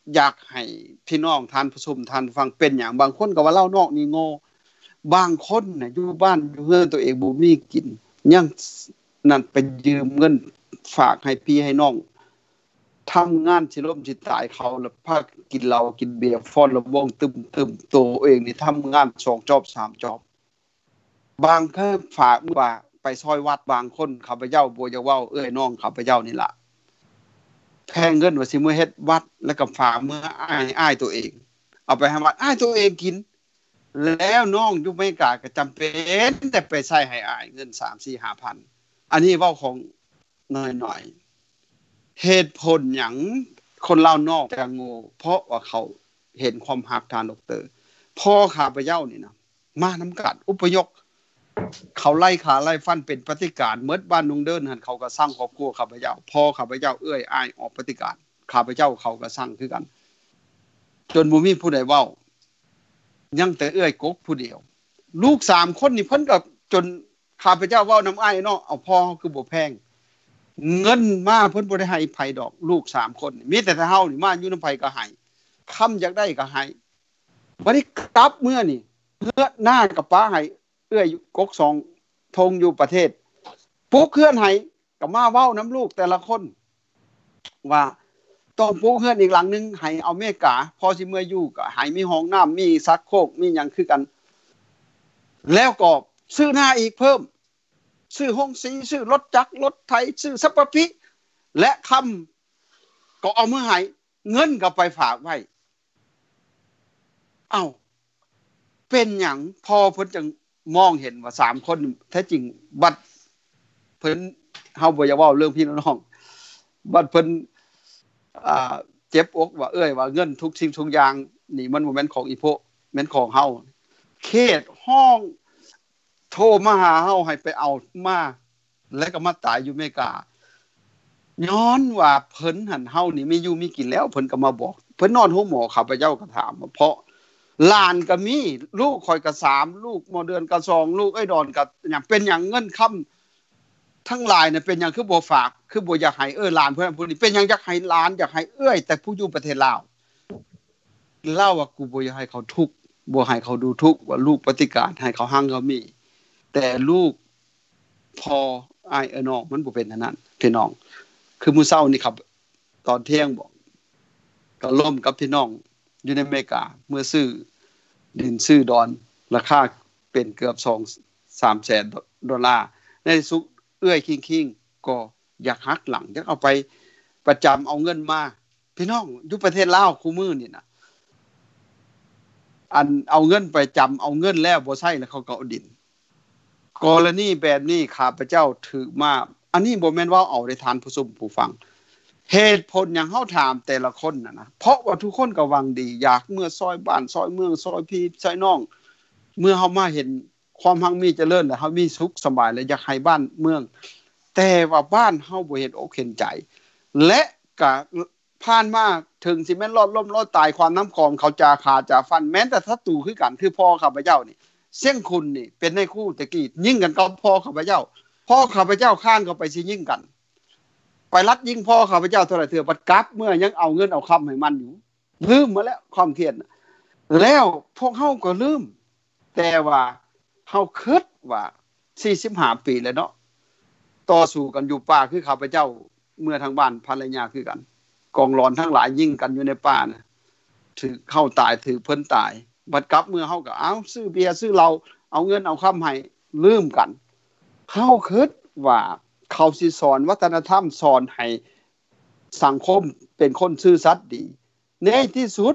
อยากให้พี่น้องท่านผู้ชมท่านฟังเป็นหยังบางคนก็ว่าเล่านอกนี่โง่บางคนน่ะอยู่บ้านอยู่เฮือนตัวเองบ่มีกินยังนั่นไปยืมเงินฝากให้พี่ให้น้องทำงานสิล้มสิตายเขาแล้วพากินเหล้ากินเบียร์ฟ้อนระวงตึมๆตัวเองนี่ทำงาน2 jobs 3 jobs บางก็ฝากว่าไปซอยวัดบางคนข้าพเจ้าบ่อยากเว้าน้องข้าพเจ้านี่ล่ะแพงเงินว่าสิมื้อเฮ็ดวัดแล้วก็ฝากมื้ออ้ายตัวเองเอาไปให้วัดอ้ายตัวเองกินแล้วน้องอยู่อเมริกาก็จำเป็นแต่ไปใช้ให้อ้ายเงิน 3-4-5,000 อันนี้เว้าของน้อยๆเหตุผลหยังคนลาวนอกจะโง่เพราะว่าเขาเห็นความรักทางดร.พ่อข้าพเจ้านี่นะมานํากันอุปยกเขาไล่ขาไล่ฟันเป็นปฏิการเมิดบ้านนุงเดินหั่นเขาก็สร้างครอบครัวข้าพเจ้าพ่อข้าพเจ้าอ้ายออกปฏิการข้าพเจ้าเขาก็สร้างคือกันจนบ่มีผู้ใดเว้ายังแต่กกผู้เดียวลูก3คนนี่เพิ่นก็จนข้าพเจ้าเว้านำอ้ายเนาะเอาพ่อคือบ่แพงเงินมาเพิ่นบ่ได้ให้ไผดอกลูก3คนมีแต่ถ้าเฮานี่มาอยู่นำไผก็ให้คำอยากได้ก็ให้บัดนี้กลับเมื่อนี่เฮือหน้ากับป้าให้กก2ทงอยู่ประเทศปลูกเฮือนให้ก็มาเว้านําลูกแต่ละคนว่าต้องปลูกเฮือนอีกหลังนึงให้เอาเมกาพอสิเมื่ออยู่ก็ให้มีห้องน้ำมีซักโครกมีหยังคือกันแล้วก็ซื้อหน้าอีกเพิ่มซื้อห้องสีซื้อรถจักรรถไถซื้อสัพพพิและคำก็เอามือให้เงินก็ไปฝากไว้อ้าวเป็นหยังพอเพิ่นจังมองเห็นว่า3คนแท้จริงบัดเพิ่นเฮาบ่อยากเว้าเรื่องพี่น้องบัดเพิ่นเจ็บอกว่าว่าเงินทุกสิ่งทุกอย่างนี่มันบ่แม่นของอีโพแม่นของเฮาเขตห้องโทรมาหาเฮาให้ไปเอามาแล้วก็มาตายอยู่อเมริกาย้อนว่าเพิ่นหั่นเฮานี่มีอยู่มีกินแล้วเพิ่นก็มาบอกเพิ่นนอนโรงหมอข้าพเจ้าก็ถามเพราะหลานก็มีลูกข่อยก็3ลูกมอเดือนก็2ลูกดอนก็หยังเป็นหยังเงินค้ำทั้งหลายน่ะเป็นหยังคือบ่ฝากคือบ่อยากให้หลานเพิ่นผู้นี้เป็นหยังอยากให้หลานอยากให้แต่ผู้อยู่ประเทศลาวว่ากูบ่อยากให้เขาทุกข์บ่ให้เขาดูทุกข์ว่าลูกปฏิการให้เขาหังเขามีแต่ลูกพออ้ายน้องมันบ่เป็นอันนั้นพี่น้องคือมื้อเช้านี่ครับตอนเที่ยงบอกก็ล่มกับพี่น้องอยู่ในอเมริกาเมื่อซื้อดินซื้อดอนราคาเป็นเกือบ 2-3 แสนดอลลาร์ในสุคิงก็อยากหักหลังอยากเอาไปประจำเอาเงินมาพี่น้องอยู่ประเทศลาวคู่มือนี่นะอันเอาเงินไปจำเอาเงินแล้วบ่ใช้แล้วเขาก็เอาดินกรณีแบบนี้ข้าพเจ้าถือมาอันนี้บ่แม่นว่าเอาได้ทานผู้ชมผู้ฟังเหตุผลหยังเฮาถามแต่ละคนน่ะนะเพราะว่าทุกคนก็หวังดีอยากเมื่อซอยบ้านซอยเมืองซอยพี่ซอยน้องเมื่อเฮามาเห็นความหังมีเจริญแล้วเฮามีสุขสบายแล้วอยากให้บ้านเมืองแต่ว่าบ้านเฮาบ่เห็นอกเห็นใจและก็ผ่านมาถึงสิแม่นรอดล้มรอดตายความน้ำคลองเขาจาขาจาฟันแม้แต่ศัตรูคือกันคือพ่อข้าพเจ้านี่เสี่ยงคุณนี่เป็นในคู่ตะกี้ยิงกันกับพ่อข้าพเจ้าข้านเข้าไปสิยิงกันไปรัดยิงพ่อข้าพเจ้าเท่าไหร่เถื่อบัดกลับเมื่อยังเอาเงินเอาคำให้มันอยู่ลืมมาแล้วความเครียดแล้วพวกเฮาก็ลืมแต่ว่าเฮาคิดว่า45ปีแล้วเนาะต่อสู้กันอยู่ป่าคือข้าพเจ้าเมื่อทางบ้านภรรยาคือกันกองร้อนทั้งหลายยิงกันอยู่ในป่าน่ะถือเข้าตายถือเพิ่นตายบัดกลับเมื่อเฮาก็เอาซื้อเบียร์ซื้อเหล้าเอาเงินเอาคำให้ลืมกันเฮาคิดว่าเขาสิสอนวัฒนธรรมสอนให้สังคมเป็นคนซื่อสัตย์ดีในที่สุด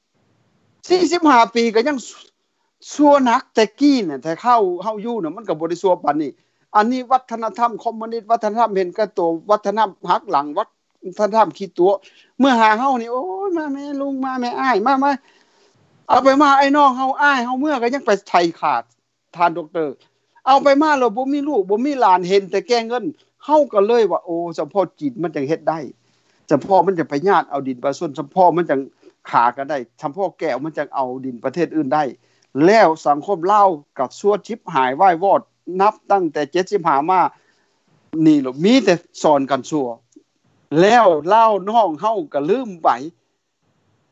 45ปีก็ยังชั่วนักแต่กี้น่ะแต่เฮาอยู่น่ะมันก็บ่ได้ชั่วปานนี้อันนี้วัฒนธรรมคอมมิวนิสต์วัฒนธรรมเห็นแก่ตัววัฒนธรรมหักหลังวัฒนธรรมคิดตัวเมื่อหาเฮานี่โอ้ยมาแม่ลุงมาแม่อ้ายมาเอาไปมาไอ้น้องเฮาอ้ายเฮาเมื่อก็ยังไปไถขาดทานดอกเตอร์เอาไปมาแล้วบ่มีลูกบ่มีหลานเห็นแต่แก้เงินเฮาก็เลยว่าโอ้เฉพาะจิตมันจังเฮ็ดได้เฉพาะมันจะไปญาติเอาดินประชาชนเฉพาะมันจังขากันได้เฉพาะแก้วมันจังเอาดินประเทศอื่นได้แล้วสังคมลาวกับชั่วชิบหายวายวอดนับตั้งแต่75มานี่ล่ะมีแต่สอนกันชั่วแล้วลาวน้องเฮาก็ลืมไป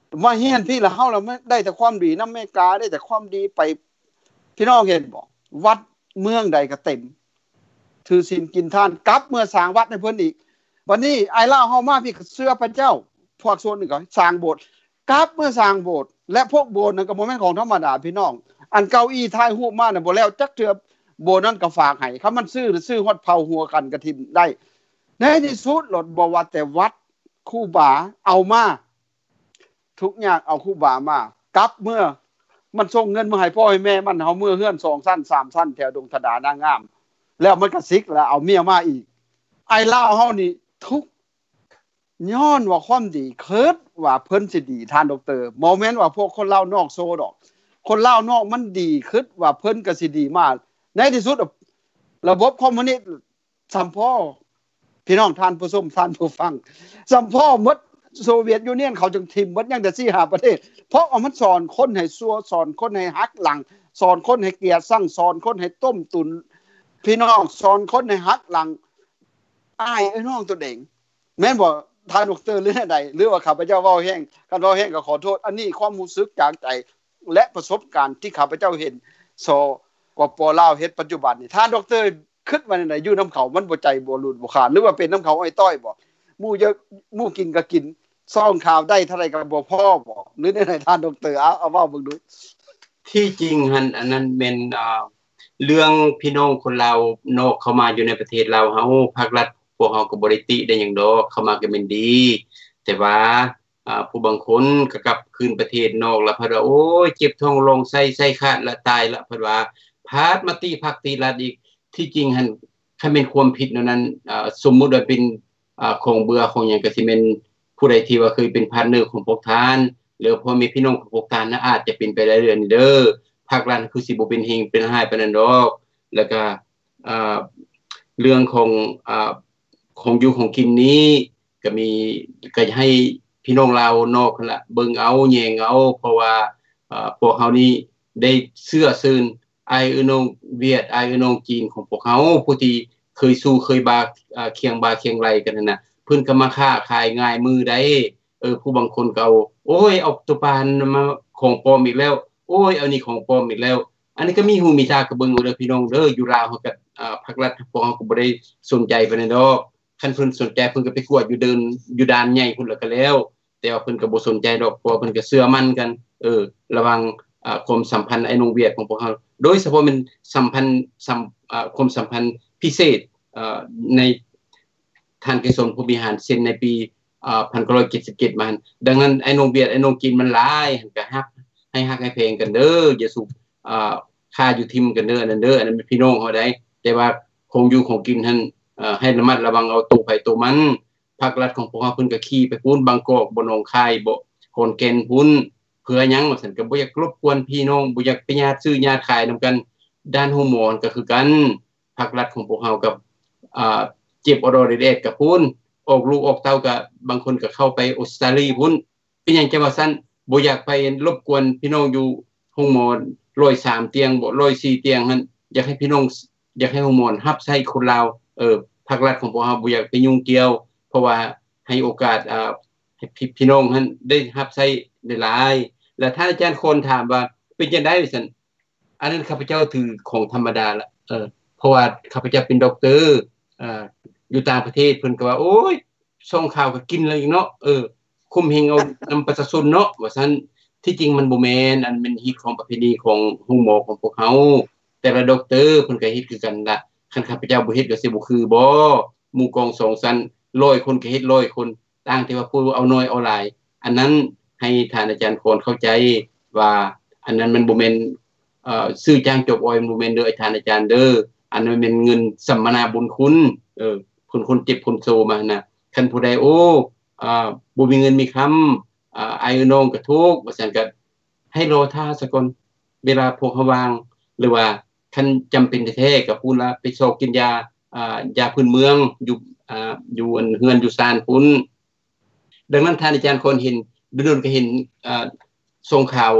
มาเฮียนพี่ละเฮาเราไม่ได้แต่ความดีนำอเมริกาได้แต่ความดีไปพี่น้องเห็นบ่วัดเมืองใดก็เต็มถือศีลกินทานกลับเมื่อสร้างวัดให้เพิ่นอีกวันนี้ไอ้ลาวเฮามาพี่เชื่อพระเจ้าพวกส่วนนึงก็สร้างโบสถ์กลับเมื่อสร้างโบสถ์และพวกโบสถ์นั้นก็บ่แม่นของธรรมดาพี่น้องอันเก้าอี้ถ่ายรูปมาน่ะบ่แล้วจักเทื่อโบสถ์นั้นก็ฝากให้คำมันซื้อฮอดเผาหัวกันกระทิ่มได้ในที่สุดหลดบ่ว่าแต่วัดครูบาเอามาทุกอย่างเอาครูบามากลับเมื่อมันส่งเงินมาให้พ่อให้แม่มันเฮาเมื่อเฮือน2ชั้น3ชั้นแถวดงธดานางามแล้วมันก็ซิกแล้วเอาเมียมาอีกไอ้ลาวเฮานี่ทุกย้อนว่าความดีคิดว่าเพิ่นสิดีท่านดอกเตอร์บ่แม่นว่าพวกคนลาวนอกโซดอกคนลาวนอกมันดีคิดว่าเพิ่นก็สิดีมากในที่สุดระบบคอมมิวนิสต์สัมพ่อพี่น้องท่านผู้ชมท่านผู้ฟังสัมพ่อหมดโซเวียตยูเนี่ยนเขาจึงทิ่มหมดยังแต่4-5ประเทศเพราะมันสอนคนให้ซัวสอนคนให้หักหลังสอนคนให้เกลียดชังสอนคนให้ต้มตุนพี่น้องสอนคนให้หักหลังอ้ายไอ้น้องตัวเองแม่นบ่ท่านดอกเตอร์หรือใดหรือว่าข้าพเจ้าเว้าแห้งคันเว้าแห้งก็ขอโทษอันนี้ความรู้สึกจากใจและประสบการณ์ที่ข้าพเจ้าเห็นสปป.ลาวเฮ็ดปัจจุบันนี่ท่านดอกเตอร์คิดว่าไหนอยู่นำเขามันบ่ใจบ่หลุดบ่ขาดหรือว่าเป็นนำเขาอ้อยต้อยบ่หมู่เยอะหมู่กินก็กินซ่องข่าวได้เท่าไหร่ก็บ่พอบ่หรือในท่านดอกเตอร์เอาเว้าเบิ่งดูที่จริงหั่นอันนั้นเป็นเรื่องพี่น้องคนลาวนอกเข้ามาอยู่ในประเทศเราเฮาภาครัฐพวกเฮาก็บ่ได้ติได้หยังดอกเข้ามาก็แม่นดีแต่ว่าผู้บางคนก็กลับคืนประเทศนอกแล้วเพิ่นว่าโอ้ยเจ็บท้องลงไส้ขาดละตายละเพิ่นว่าพาดมาตีภักตีรัฐอีกที่จริงหั่นคันเป็นความผิดนั้นสมมุติว่าเป็นของเบื่อของหยังก็สิแม่นผู้ใดที่ว่าเคยเป็นพาร์ทเนอร์ของพวกท่านหรือพ่อแม่พี่น้องของพวกท่านน่ะอาจจะเป็นไปได้เรื่อยๆเด้อภาครัฐคือสิบ่เป็นเฮงเป็นหายปานนั้นดอกแล้วก็เรื่องของอยู่ของกินนี้ก็ให้พี่น้องลาวนอกนั่นล่ะเบิ่งเอาแยงเอาเพราะว่าพวกเฮานี่ได้เชื่อซื่นไอ้น้องเวียดไอ้น้องจีนของพวกเฮาผู้ที่เคยสู้เคยบาเคียงบาเคียงไหลกันนั่นน่ะเพิ่นก็มาค้าขายง่ายมือได้ผู้บางคนก็โอ้ยเอาตุปานมาของปลอมอีกแล้วโอ้ยเอานี่ของปลอมอีกแล้วอันนี้ก็มีหูมีตาก็เบิ่งเอาเด้อพี่น้องเด้ออยู่ลาวเฮาก็ภาครัฐพวกเฮาก็บ่ได้สนใจปานนั้นดอกคันเพิ่นสนใจเพิ่นก็ไปกวดอยู่ด่านใหญ่พุ่นแล้วก็แล้วแต่ว่าเพิ่นก็บ่สนใจดอกเพราะเพิ่นก็เชื่อมั่นกันระวังความสัมพันธ์ไอ้น้องเวียดของพวกเฮาโดยเฉพาะมันสัมพันธ์ความสัมพันธ์พิเศษในท่านกฤษณผู้บริหารเซ็นในปี1977มาดังนั้นไอ้น้องเวียดไอ้น้องจีนมันหลายก็ฮักให้เพลงกันเด้ออย่าสูบค่าอยู่ทิมกันเด้ออันนั้นเป็นพี่น้องเฮาได้แต่ว่าคงอยู่ของกินท่านให้ระมัดระวังเอาตัวไผตัวมันภาครัฐของพวกเฮาเพิ่นก็ขี่ไปพูนบางกอกบ่หนองคายบ่โคนแก่นพุ้นเพื่อหยังว่าซั่นก็บ่อยากรบกวนพี่น้องบ่อยากไปญาติซื้อญาติขายนํกันด้านโฮโมนก็คือกันภาครัฐของพวกเฮากับเจ็บออดเดดกับพุ้นออกลูกออกเต้าก็บางคนก็เข้าไปออสเตรเลียพุ้นเป็นหยังจังว่าซั่นบ่อยากไปรบกวนพี่น้องอยู่โฮโมน103เตียงบ่104เตียงหั่นอยากให้พี่น้องอยากให้โฮโมนรับใช้คนลาวภาครัฐของพวกเฮาบ่อยากไปยุ่งเกี่ยวเพราะว่าให้โอกาสให้พี่น้องหั่นได้รับใช้ได้หลายแล้วท่านอาจารย์คนถามว่าเป็นจังได๋ซั่นอันนั้นข้าพเจ้าถือของธรรมดาละเพราะว่าข้าพเจ้าเป็นด็อกเตอร์อยู่ต่างประเทศเพิ่นก็ว่าโอ้ยส่งข่าวก็กินเลยเนาะคุมเฮงเอานำประชาชนเนาะว่าซั่นที่จริงมันบ่แม่นอันเป็นฮิตของประเพณีของโรงหมอของพวกเฮาแต่ละด็อกเตอร์เพิ่นก็เฮ็ดคือกันล่ะคันข้าพเจ้าบ่เฮ็ดก็สิบ่คือบ่หมู่กอง2ชั้น100คนก็เฮ็ด100คนต่างที่ว่าผู้เอาน้อยเอาหลายอันนั้นให้ท่านอาจารย์โคนเข้าใจว่าอันนั้นมันบ่แม่นซื้อจ้างจบออยบ่แม่นเด้อท่านอาจารย์เด้ออันนั้นเป็นเงินสัมมนาบุญคุณคนเจ็บคนโซมาน่ะคันผู้ใดโอ้บ่มีเงินมีคำไอ้น้องก็ทุกข์ว่าซั่นก็ให้รอท่าซะก่อนเวลาพวกเฮาวางหรือว่าคันจำเป็นแท้ๆก็พูดละไปซอกกินยายาพื้นเมืองอยู่อันเฮือนอยู่ซานพุ่นดังนั้นท่านอาจารย์คนเห็นโดนก็เห็นส่งข่าว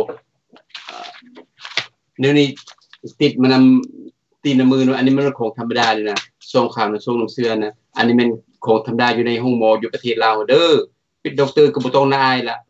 เดี๋ยวนี้ติดมานำตีนมืออันนี้มันของธรรมดาเลยนะส่งข่าวในส่งหนังสือนะอันนี้มันของธรรมดาอยู่ในห้องหมออยู่ประเทศลาวเด้อเป็นด็อกเตอร์ก็บ่ต้องนายละ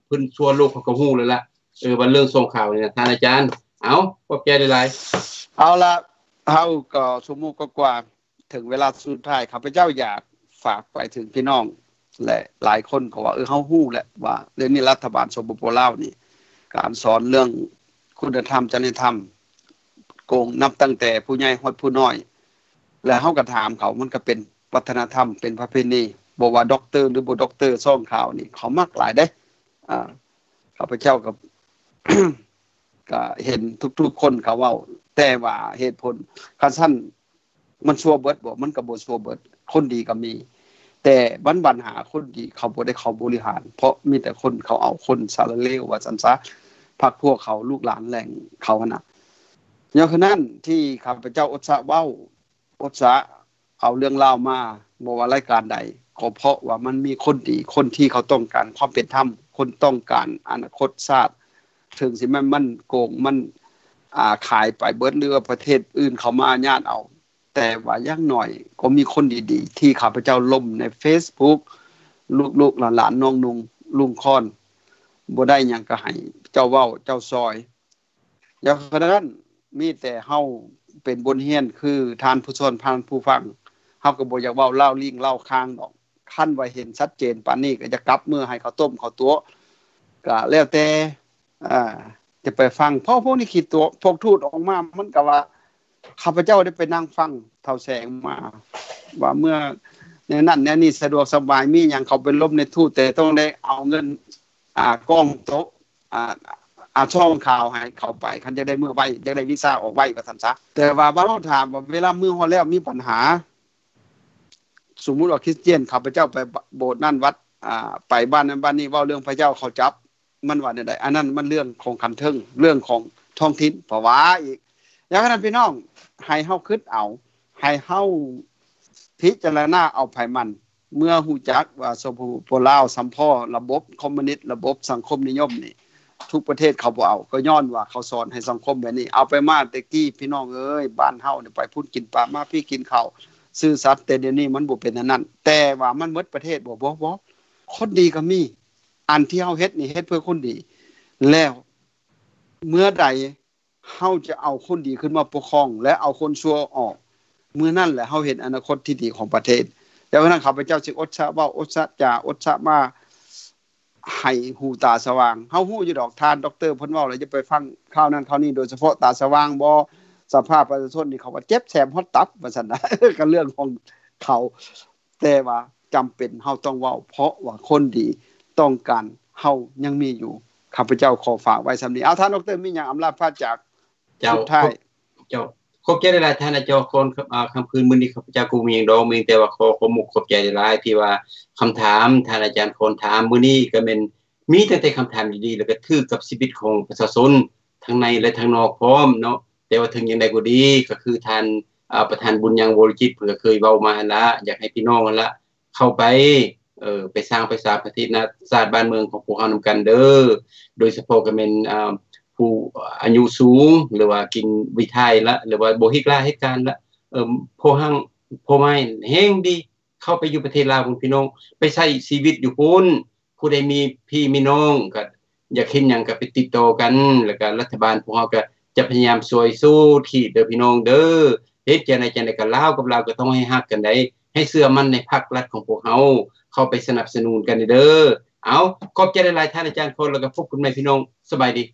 เพิ่นทั่วโลกเขาก็ฮู้แล้วล่ะว่าเรื่องส่งข่าวนี่นะท่านอาจารย์เอาขอบใจหลายๆเอาล่ะเฮาก็ชั่วโมงกว่าถึงเวลาสุดท้ายข้าพเจ้าอยากฝากไปถึงพี่น้องและหลายคนก็ว่าเฮาฮู้แหละว่าเรื่องนี้รัฐบาลสปป.ลาวนี่การสอนเรื่องคุณธรรมจริยธรรมโกงนับตั้งแต่ผู้ใหญ่ฮอดผู้น้อยและเฮาก็ถามเขามันก็เป็นวัฒนธรรมเป็นประเพณีบ่ว่าด็อกเตอร์หรือบ่ด็อกเตอร์ซ่องข่าวนี่เขามักหลายเด้ข้าพเจ้ากับ ก็เห็นทุกๆคนเขาเว้าแต่ว่าเหตุผลคันซั่นมันชั่วเบิดบ่มันก็บ่ชั่วเบิดคนดีก็มีแต่ปัญหาคนดีเขาบ่ได้เขาบริหารเพราะมีแต่คนเขาเอาคนสารเลวว่าซั่นซะพรรคพวกเขาลูกหลานแหล่งเขาน่ะอย่างฉะนั้นที่ข้าพเจ้าอุตส่าห์เว้าอุตส่าห์เอาเรื่องราวมาบ่ว่ารายการใดก็เพราะว่ามันมีคนดีคนที่เขาต้องการความเป็นธรรมคนต้องการอนาคตชาติถึงสิมันโกงมันขายไปเบิดหรือว่าประเทศอื่นเขามาญาติเอาแต่ว่าอย่างน้อยก็มีคนดีๆที่ข้าพเจ้าล่มใน Facebook ลูกๆหลานๆน้องนุงลุงคอนบ่ได้หยังก็ให้เจ้าเว้าเจ้าซอยอย่างนั้นมีแต่เฮาเป็นบนเฮียนคือทานผู้ชนพานผู้ฟังเฮาก็บ่อยากเว้าเล่าลิงเล่าค้างดอกคั่นว่าเห็นชัดเจนปานนี้ก็จะกลับมือให้เขาต้มเขาตัวก็แล้วแต่จะไปฟังเพราะพวกนี้คิดตัวพวกทูตออกมามันก็ว่าข้าพเจ้าได้ไปนั่งฟังเท่าแสงมาว่าเมื่อในนั้นเนี่ยนี่สะดวกสบายมีหยังเขาเป็นลบในทูตแต่ต้องได้เอาเงินกล้องโต๊ะช่องข่าวให้เข้าไปคันจะได้เมื่อไว้จะได้วีซ่าออกไว้ว่าซั่นซะแต่ว่าบ่เราถามว่าเวลามื้อฮอดแล้วมีปัญหาสมมุติว่าคริสเตียนข้าพเจ้าไปโบสถ์นั่นวัดไปบ้านนั้นบ้านนี้เว้าเรื่องพระเจ้าเขาจับมันว่าได้อันนั้นมันเรื่องของคันเทิงเรื่องของท้องถิ่นเพราะว่าอีกอย่างนั้นพี่น้องให้เฮาคิดเอาให้เฮาพิจารณาเอาไผมันเมื่อฮู้จักว่าสปป.ลาวสัมพ้อระบบคอมมิวนิสต์ระบบสังคมนิยมนี่ทุกประเทศเขาบ่เอาก็ย้อนว่าเขาสอนให้สังคมแบบนี้เอาไปมาแต่กี้พี่น้องเอ้ยบ้านเฮานี่ไปพุ่นกินปลามาพี่กินข้าวซื่อสัตย์แต่เดี๋ยวนี้มันบ่เป็นอันนั้นแต่ว่ามันหมดประเทศบ่คนดีก็มีอันที่เฮาเฮ็ดนี่เฮ็ดเพื่อคนดีแล้วเมื่อใดเฮาจะเอาคนดีขึ้นมาปกครองและเอาคนชั่วออกเมื่อนั้นแหละเฮาเห็นอนาคตที่ดีของประเทศแต่ว่านั้นข้าพเจ้าสิอดซะเว้าอดซะจาอดซะมาให้หูตาสว่างเฮาฮู้อยู่ดอกทานดอกเตอร์เพิ่นเว้าแล้วจะไปฟังข่าวนั้นข่าวนี้โดยเฉพาะตาสว่างบ่สภาพประชาชนนี่เขาว่าเจ็บแสบฮอดตับว่าซั่นนะก็เรื่องของเขาแต่ว่าจำเป็นเฮาต้องเว้าเพราะว่าคนดีต้องการเฮายังมีอยู่ข้าพเจ้าขอฝากไว้ซำนี้เอาท่านดรมีหยังอำลาพาจากสุดท้ายเจ้าขอบใจหลายท่านอาจารย์คนค่ำคืนมื้อนี้ข้าพเจ้ากูมีหยังดอกมีแต่ว่าขอมุกขอบใจหลายที่ว่าคำถามท่านอาจารย์คนถามมื้อนี้ก็แม่นมีแต่คำถามดีๆแล้วก็ถือกับชีวิตของประชาชนทั้งในและทั้งนอกพร้อมเนาะแต่ว่าถึงอย่างใดก็ดีก็คือท่านประธานบุญยังบริจิตเพิ่นก็เคยเว้ามาหั่นล่ะอยากให้พี่น้องหั่นล่ะเข้าไปไปสร้างประชาธิปไตยชาติบ้านเมืองของพวกเฮานำกันเด้อโดยเฉพาะก็แม่นผู้อายุสูงหรือว่ากินวิทัยละหรือว่าบ่เฮ็ดลาเหตุการณ์ละพอหังพอไม่แฮงดีเข้าไปอยู่ประเทศลาวพุ่นพี่น้องไปใช้ชีวิตอยู่พุ่นผู้ใดมีพี่มีน้องก็อยากเฮ็ดหยังก็ไปติดต่อกันแล้วก็รัฐบาลพวกเฮาก็จะพยายามช่วยสู้ที่เด้อพี่น้องเด้อเฮ็ดจังได๋ก็ลาวกับลาวก็ต้องให้ฮักกันได้ให้เชื่อมั่นในพรรครัฐของพวกเฮาเข้าไปสนับสนุนกันเด้อเอาขอบใจหลายๆท่านอาจารย์คนแล้วก็พบคุณใหม่พี่น้องสบายดี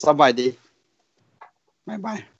บ๊ายบาย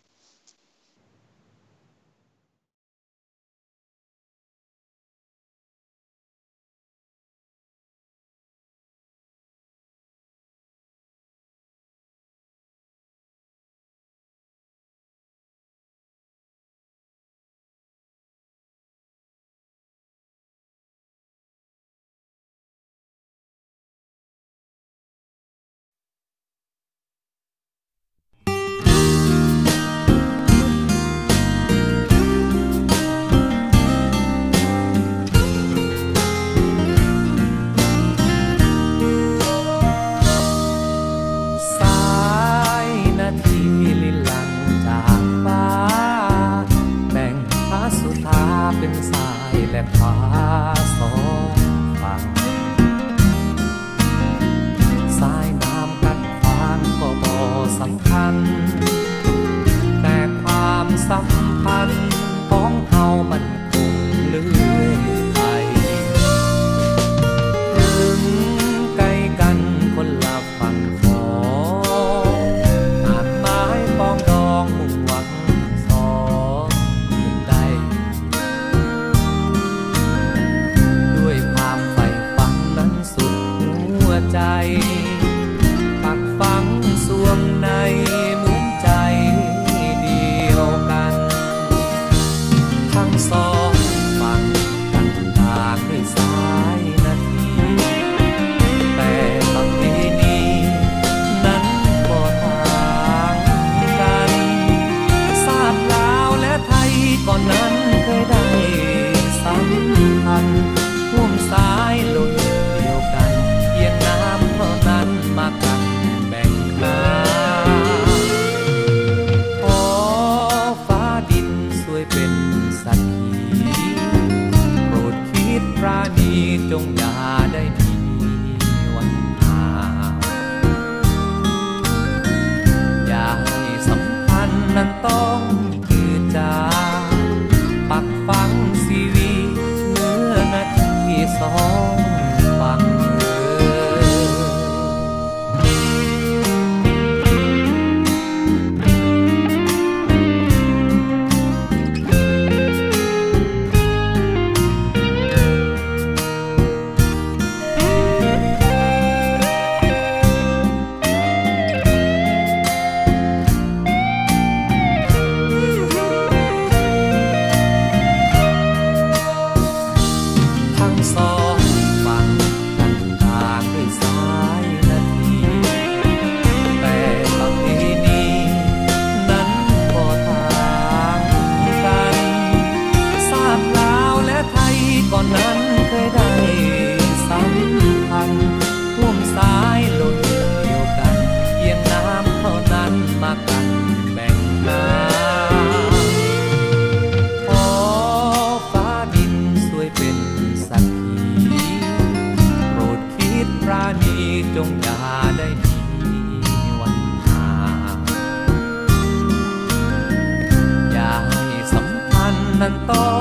นธ์ร่วมสายโลหิตเดียวกันเพียงน้ำเท่านั้นมากันแบ่งค่าขอฟ้าดินช่วยเป็นสักขีโปรดคิดปราณีจงอย่าได้มีวันหาอย่าให้สัมพันธ์นั้นต้องจืดจางปักฝังชีวิตเมื่อนาทีสองฝั่งจงอย่าได้มีวันหาอย่าให้สัมพันธ์นั้นต้อง